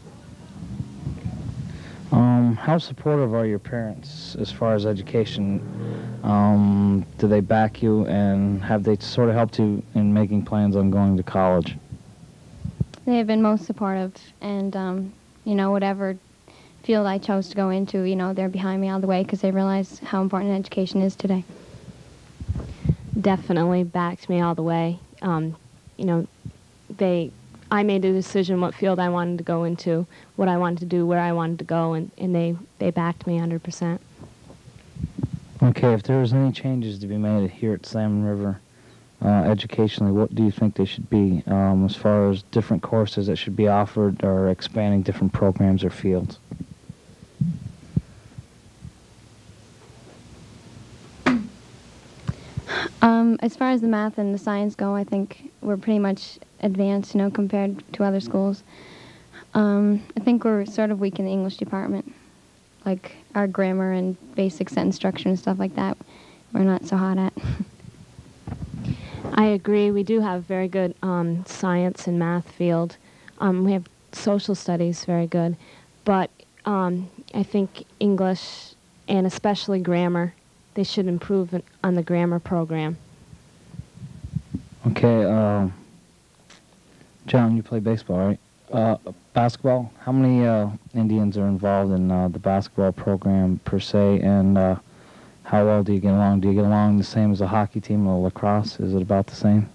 How supportive are your parents as far as education? Do they back you, and have they sort of helped you in making plans on going to college? They have been most supportive, and, whatever field I chose to go into, they're behind me all the way because they realize how important education is today. Definitely backed me all the way. I made a decision what field I wanted to go into, what I wanted to do, where I wanted to go, and they backed me 100%. Okay, if there was any changes to be made here at Salmon River, educationally, what do you think they should be as far as different courses that should be offered or expanding different programs or fields? As far as the math and the science go, I think we're pretty much advanced, compared to other schools. I think we're sort of weak in the English department. Like our grammar and basic sentence structure and stuff like that, we're not so hot at. I agree. We do have very good science and math field. We have social studies very good. But I think English, and especially grammar, they should improve on the grammar program. Okay, John, you play baseball, right? Basketball, how many Indians are involved in the basketball program per se, and how well do you get along? Do you get along the same as a hockey team or lacrosse? Is it about the same?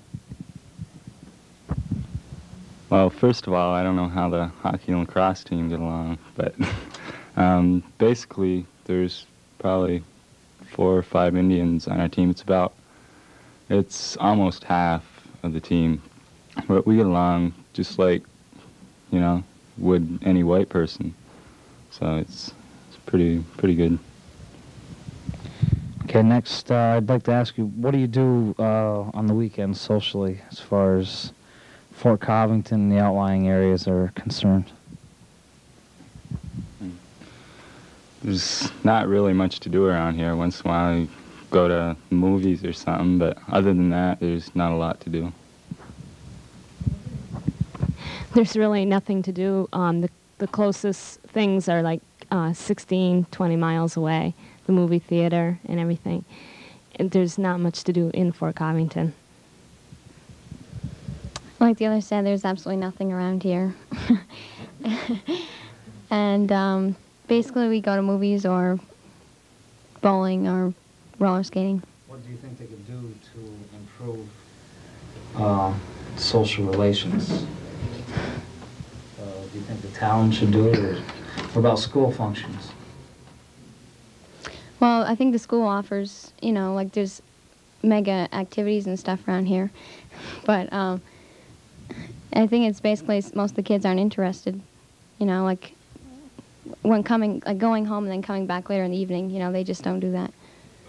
Well, first of all, I don't know how the hockey and lacrosse team get along, but basically there's probably 4 or 5 Indians on our team. It's almost half of the team, but we get along just like, would any white person. So it's pretty good. Okay, next, I'd like to ask you, what do you do on the weekends socially as far as Fort Covington and the outlying areas are concerned? There's not really much to do around here. Once in a while you go to movies or something, but other than that, there's not a lot to do. There's really nothing to do. The closest things are like 16, 20 miles away, the movie theater and everything. And there's not much to do in Fort Covington. Like the other said, there's absolutely nothing around here. And basically we go to movies or bowling or roller skating. What do you think they could do to improve social relations? Do you think the town should do it, or what about school functions? Well, I think the school offers, like there's mega activities and stuff around here. But I think it's basically most of the kids aren't interested, like when going home and then coming back later in the evening, they just don't do that.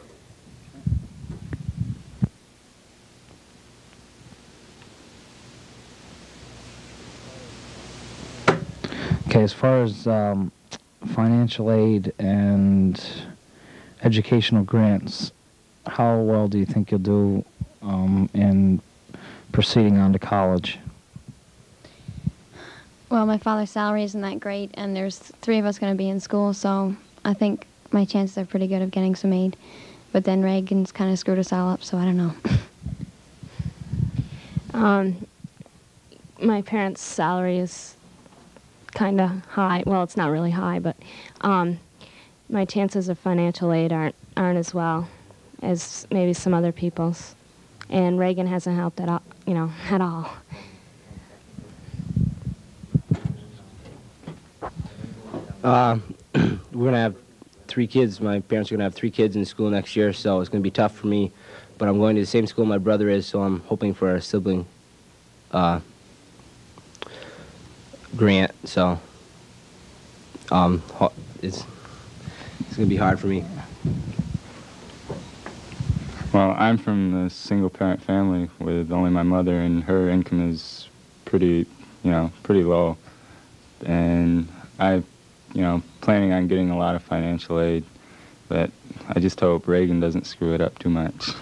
Okay, as far as financial aid and educational grants, how well do you think you'll do in proceeding on to college? Well, my father's salary isn't that great, and there's 3 of us going to be in school, so I think my chances are pretty good of getting some aid. But then Reagan's kind of screwed us all up, so I don't know. My parents' salary is kind of high. Well, it's not really high, but my chances of financial aid aren't as well as maybe some other people's. And Reagan hasn't helped at all, at all. We're going to have 3 kids. My parents are going to have 3 kids in school next year, so it's going to be tough for me. But I'm going to the same school my brother is, so I'm hoping for a sibling grant. So it's going to be hard for me. Well, I'm from a single-parent family with only my mother, and her income is pretty low. And I, planning on getting a lot of financial aid, but I just hope Reagan doesn't screw it up too much.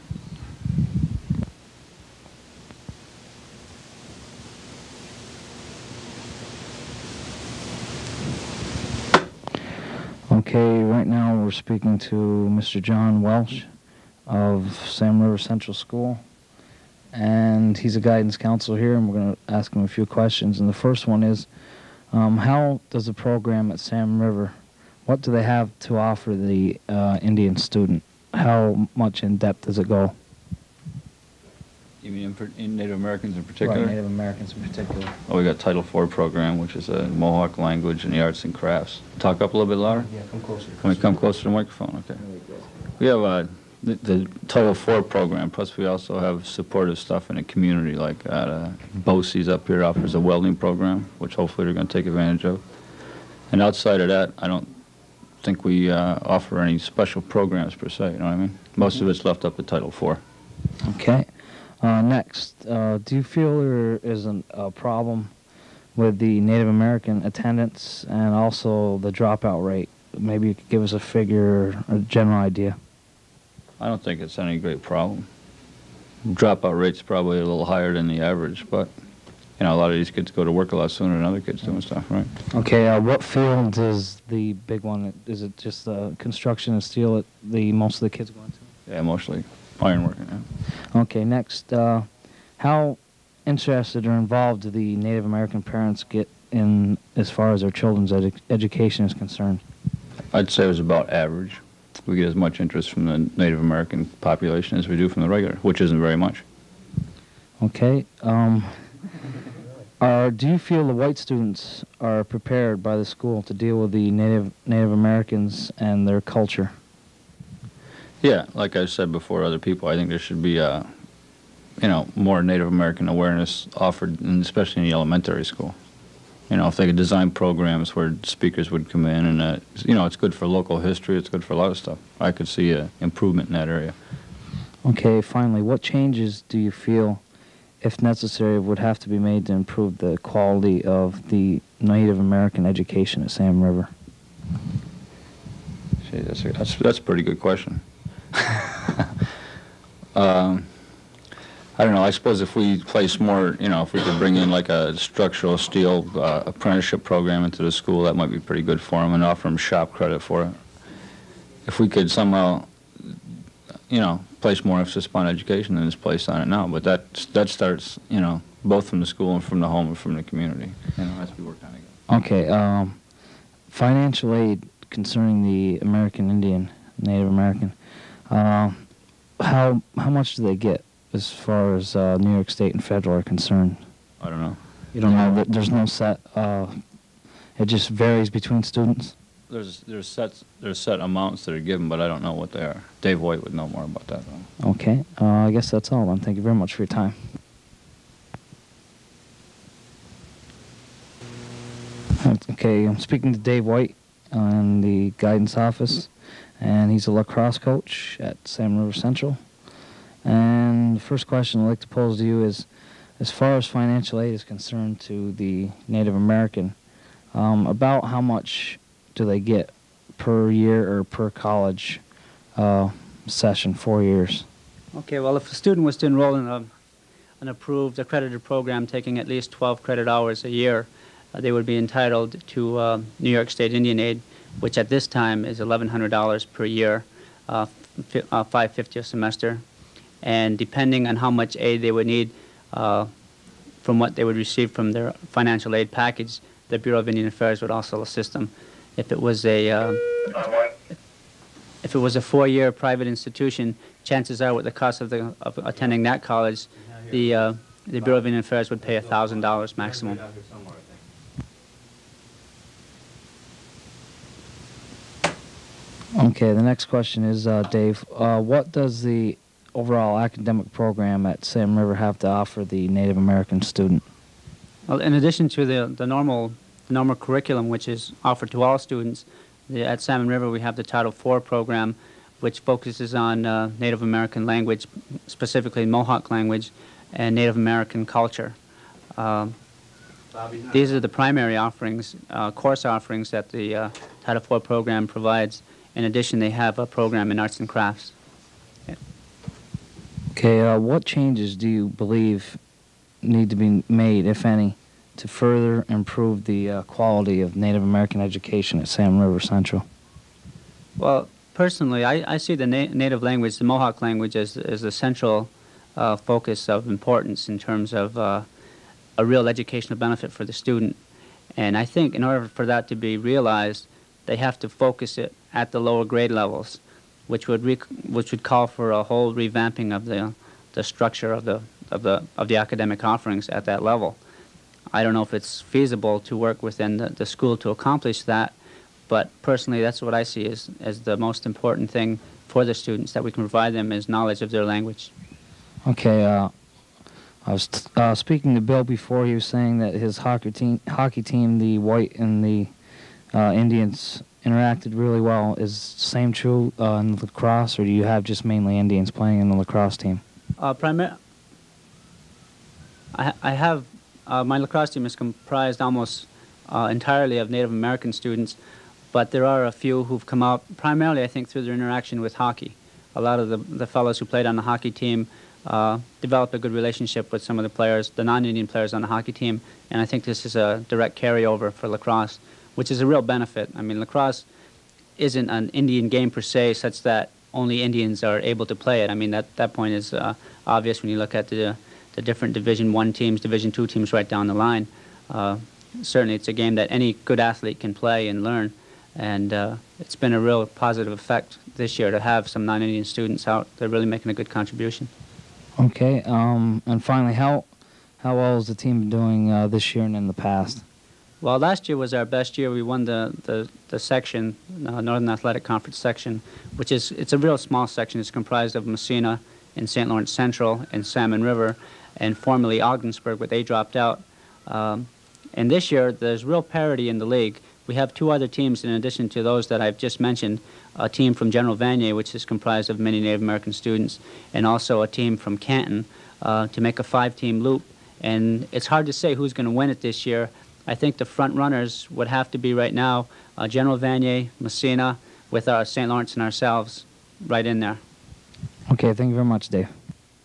Okay, right now we're speaking to Mr. John Welsh of Sam River Central School, and he's a guidance counselor here, and we're going to ask him a few questions. And the first one is, how does the program at Sam River, what do they have to offer the Indian student? How much in depth does it go? You mean in Native Americans in particular? Right, Native Americans in particular. Oh, we got Title IV program, which is a Mohawk language and the arts and crafts. Talk up a little bit louder? Yeah, come closer. Can we come closer to the microphone? Okay. We have the Title IV program, plus we also have supportive stuff in the community, like BOCES up here offers a welding program, which hopefully they're going to take advantage of. And outside of that, I don't think we offer any special programs per se, you know what I mean? Most of it's left up to Title IV. Okay. Next, do you feel there is a problem with the Native American attendance and also the dropout rate? Maybe you could give us a figure or a general idea. I don't think it's any great problem. Dropout rate's probably a little higher than the average, but a lot of these kids go to work a lot sooner than other kids doing stuff, right? Okay, what field is the big one? Is it just construction and steel that most of the kids go into? Yeah, mostly ironworking, yeah. Okay, next, how interested or involved do the Native American parents get in as far as their children's education is concerned? I'd say it was about average. We get as much interest from the Native American population as we do from the regular, which isn't very much. Okay. Do you feel the white students are prepared by the school to deal with the Native Americans and their culture? Yeah, like I said before, other people, I think there should be, more Native American awareness offered, and especially in the elementary school. If they could design programs where speakers would come in, and it's good for local history, it's good for a lot of stuff. I could see an improvement in that area. Okay, finally, what changes do you feel, if necessary, would have to be made to improve the quality of the Native American education at Sam River? See, that's a pretty good question. I don't know. I suppose if we place more, if we could bring in like a structural steel apprenticeship program into the school, that might be pretty good for them, and offer them shop credit for it. If we could somehow, place more emphasis upon education than is placed on it now, but that starts, both from the school and from the home and from the community. It has to be worked on again. Okay. Financial aid concerning the American Indian, Native American. How much do they get as far as New York State and federal are concerned? I don't know. You don't know? There's no set. It just varies between students. There's set amounts that are given, but I don't know what they are. Dave White would know more about that, though. Okay. I guess that's all then. Thank you very much for your time. Okay, I'm speaking to Dave White in the guidance office, and he's a lacrosse coach at Sam River Central. And the first question I'd like to pose to you is, as far as financial aid is concerned to the Native American, about how much do they get per year or per college session, 4 years? Okay, well, if a student was to enroll in an approved, accredited program taking at least 12 credit hours a year, they would be entitled to New York State Indian Aid, which at this time is $1,100 per year, $550 a semester. And depending on how much aid they would need from what they would receive from their financial aid package, the Bureau of Indian Affairs would also assist them. If it was a 4-year private institution, chances are with the cost of attending that college, the Bureau of Indian Affairs would pay $1,000 maximum. Okay, the next question is, Dave, what does the overall academic program at Salmon River have to offer the Native American student? Well, in addition to the normal curriculum, which is offered to all students, at Salmon River we have the Title IV program, which focuses on Native American language, specifically Mohawk language, and Native American culture. These are the primary offerings, course offerings that the Title IV program provides. In addition, they have a program in arts and crafts. Okay, what changes do you believe need to be made, if any, to further improve the quality of Native American education at Salmon River Central? Well, personally, I see the native language, the Mohawk language, as the central focus of importance in terms of a real educational benefit for the student. And I think in order for that to be realized, they have to focus it at the lower grade levels, which would call for a whole revamping of the structure of the academic offerings at that level. I don't know if it's feasible to work within the school to accomplish that, but personally that's what I see as the most important thing for the students that we can provide them is knowledge of their language. Okay, I was speaking to Bill before. He was saying that his hockey team, the white and the Indians, interacted really well. Is the same true in lacrosse, or do you have just mainly Indians playing in the lacrosse team? I have my lacrosse team is comprised almost entirely of Native American students, but there are a few who've come out primarily, I think, through their interaction with hockey. A lot of the fellows who played on the hockey team developed a good relationship with some of the players, the non-Indian players on the hockey team, and I think this is a direct carryover for lacrosse, which is a real benefit. I mean, lacrosse isn't an Indian game per se, such that only Indians are able to play it. I mean, that point is obvious when you look at the different Division I teams, Division II teams right down the line. Certainly, it's a game that any good athlete can play and learn, and it's been a real positive effect this year to have some non-Indian students out. They're really making a good contribution. Okay, and finally, how well is the team doing this year and in the past? Well, last year was our best year. We won the section, Northern Athletic Conference section, which it's a real small section. It's comprised of Messina and St. Lawrence Central and Salmon River, and formerly Ogdensburg, but they dropped out. And this year, there's real parity in the league. We have two other teams in addition to those that I've just mentioned, a team from General Vanier, which is comprised of many Native American students, and also a team from Canton to make a 5-team loop. And it's hard to say who's going to win it this year. I think the front runners would have to be right now General Vanier, Messina, with our St. Lawrence and ourselves right in there. Okay, thank you very much, Dave.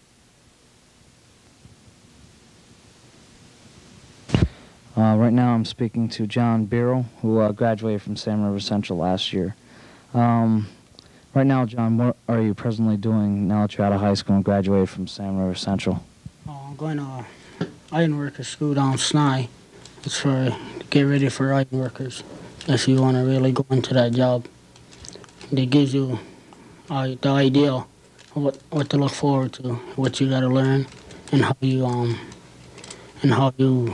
Right now I'm speaking to John Biro, who graduated from Salmon River Central last year. Right now, John, what are you presently doing now that you're out of high school and graduated from Salmon River Central? I'm going to iron worker school down Snai. It's to get ready for iron workers if you want to really go into that job. It gives you the idea of what to look forward to, what you got to learn, and how you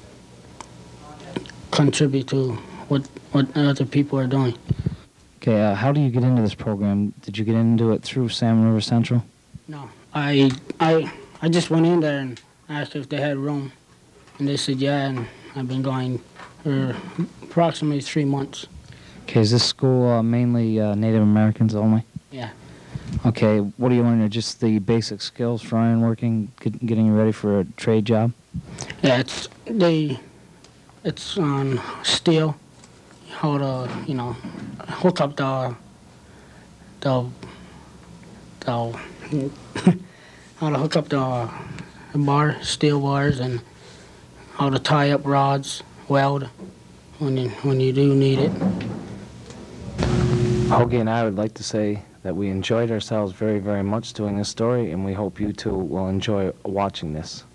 contribute to what other people are doing. Okay, how do you get into this program? Did you get into it through Salmon River Central? No, I just went in there and asked if they had room, and they said yeah, and I've been going for approximately 3 months. Okay, is this school mainly Native Americans only? Yeah. Okay, what are you learning? Just the basic skills for ironworking, getting you ready for a trade job? Yeah, it's on steel, how to, hook up how to hook up the steel bars, and how to tie up rods, weld when you do need it. Hoagie and I would like to say that we enjoyed ourselves very, very much doing this story, and we hope you too will enjoy watching this.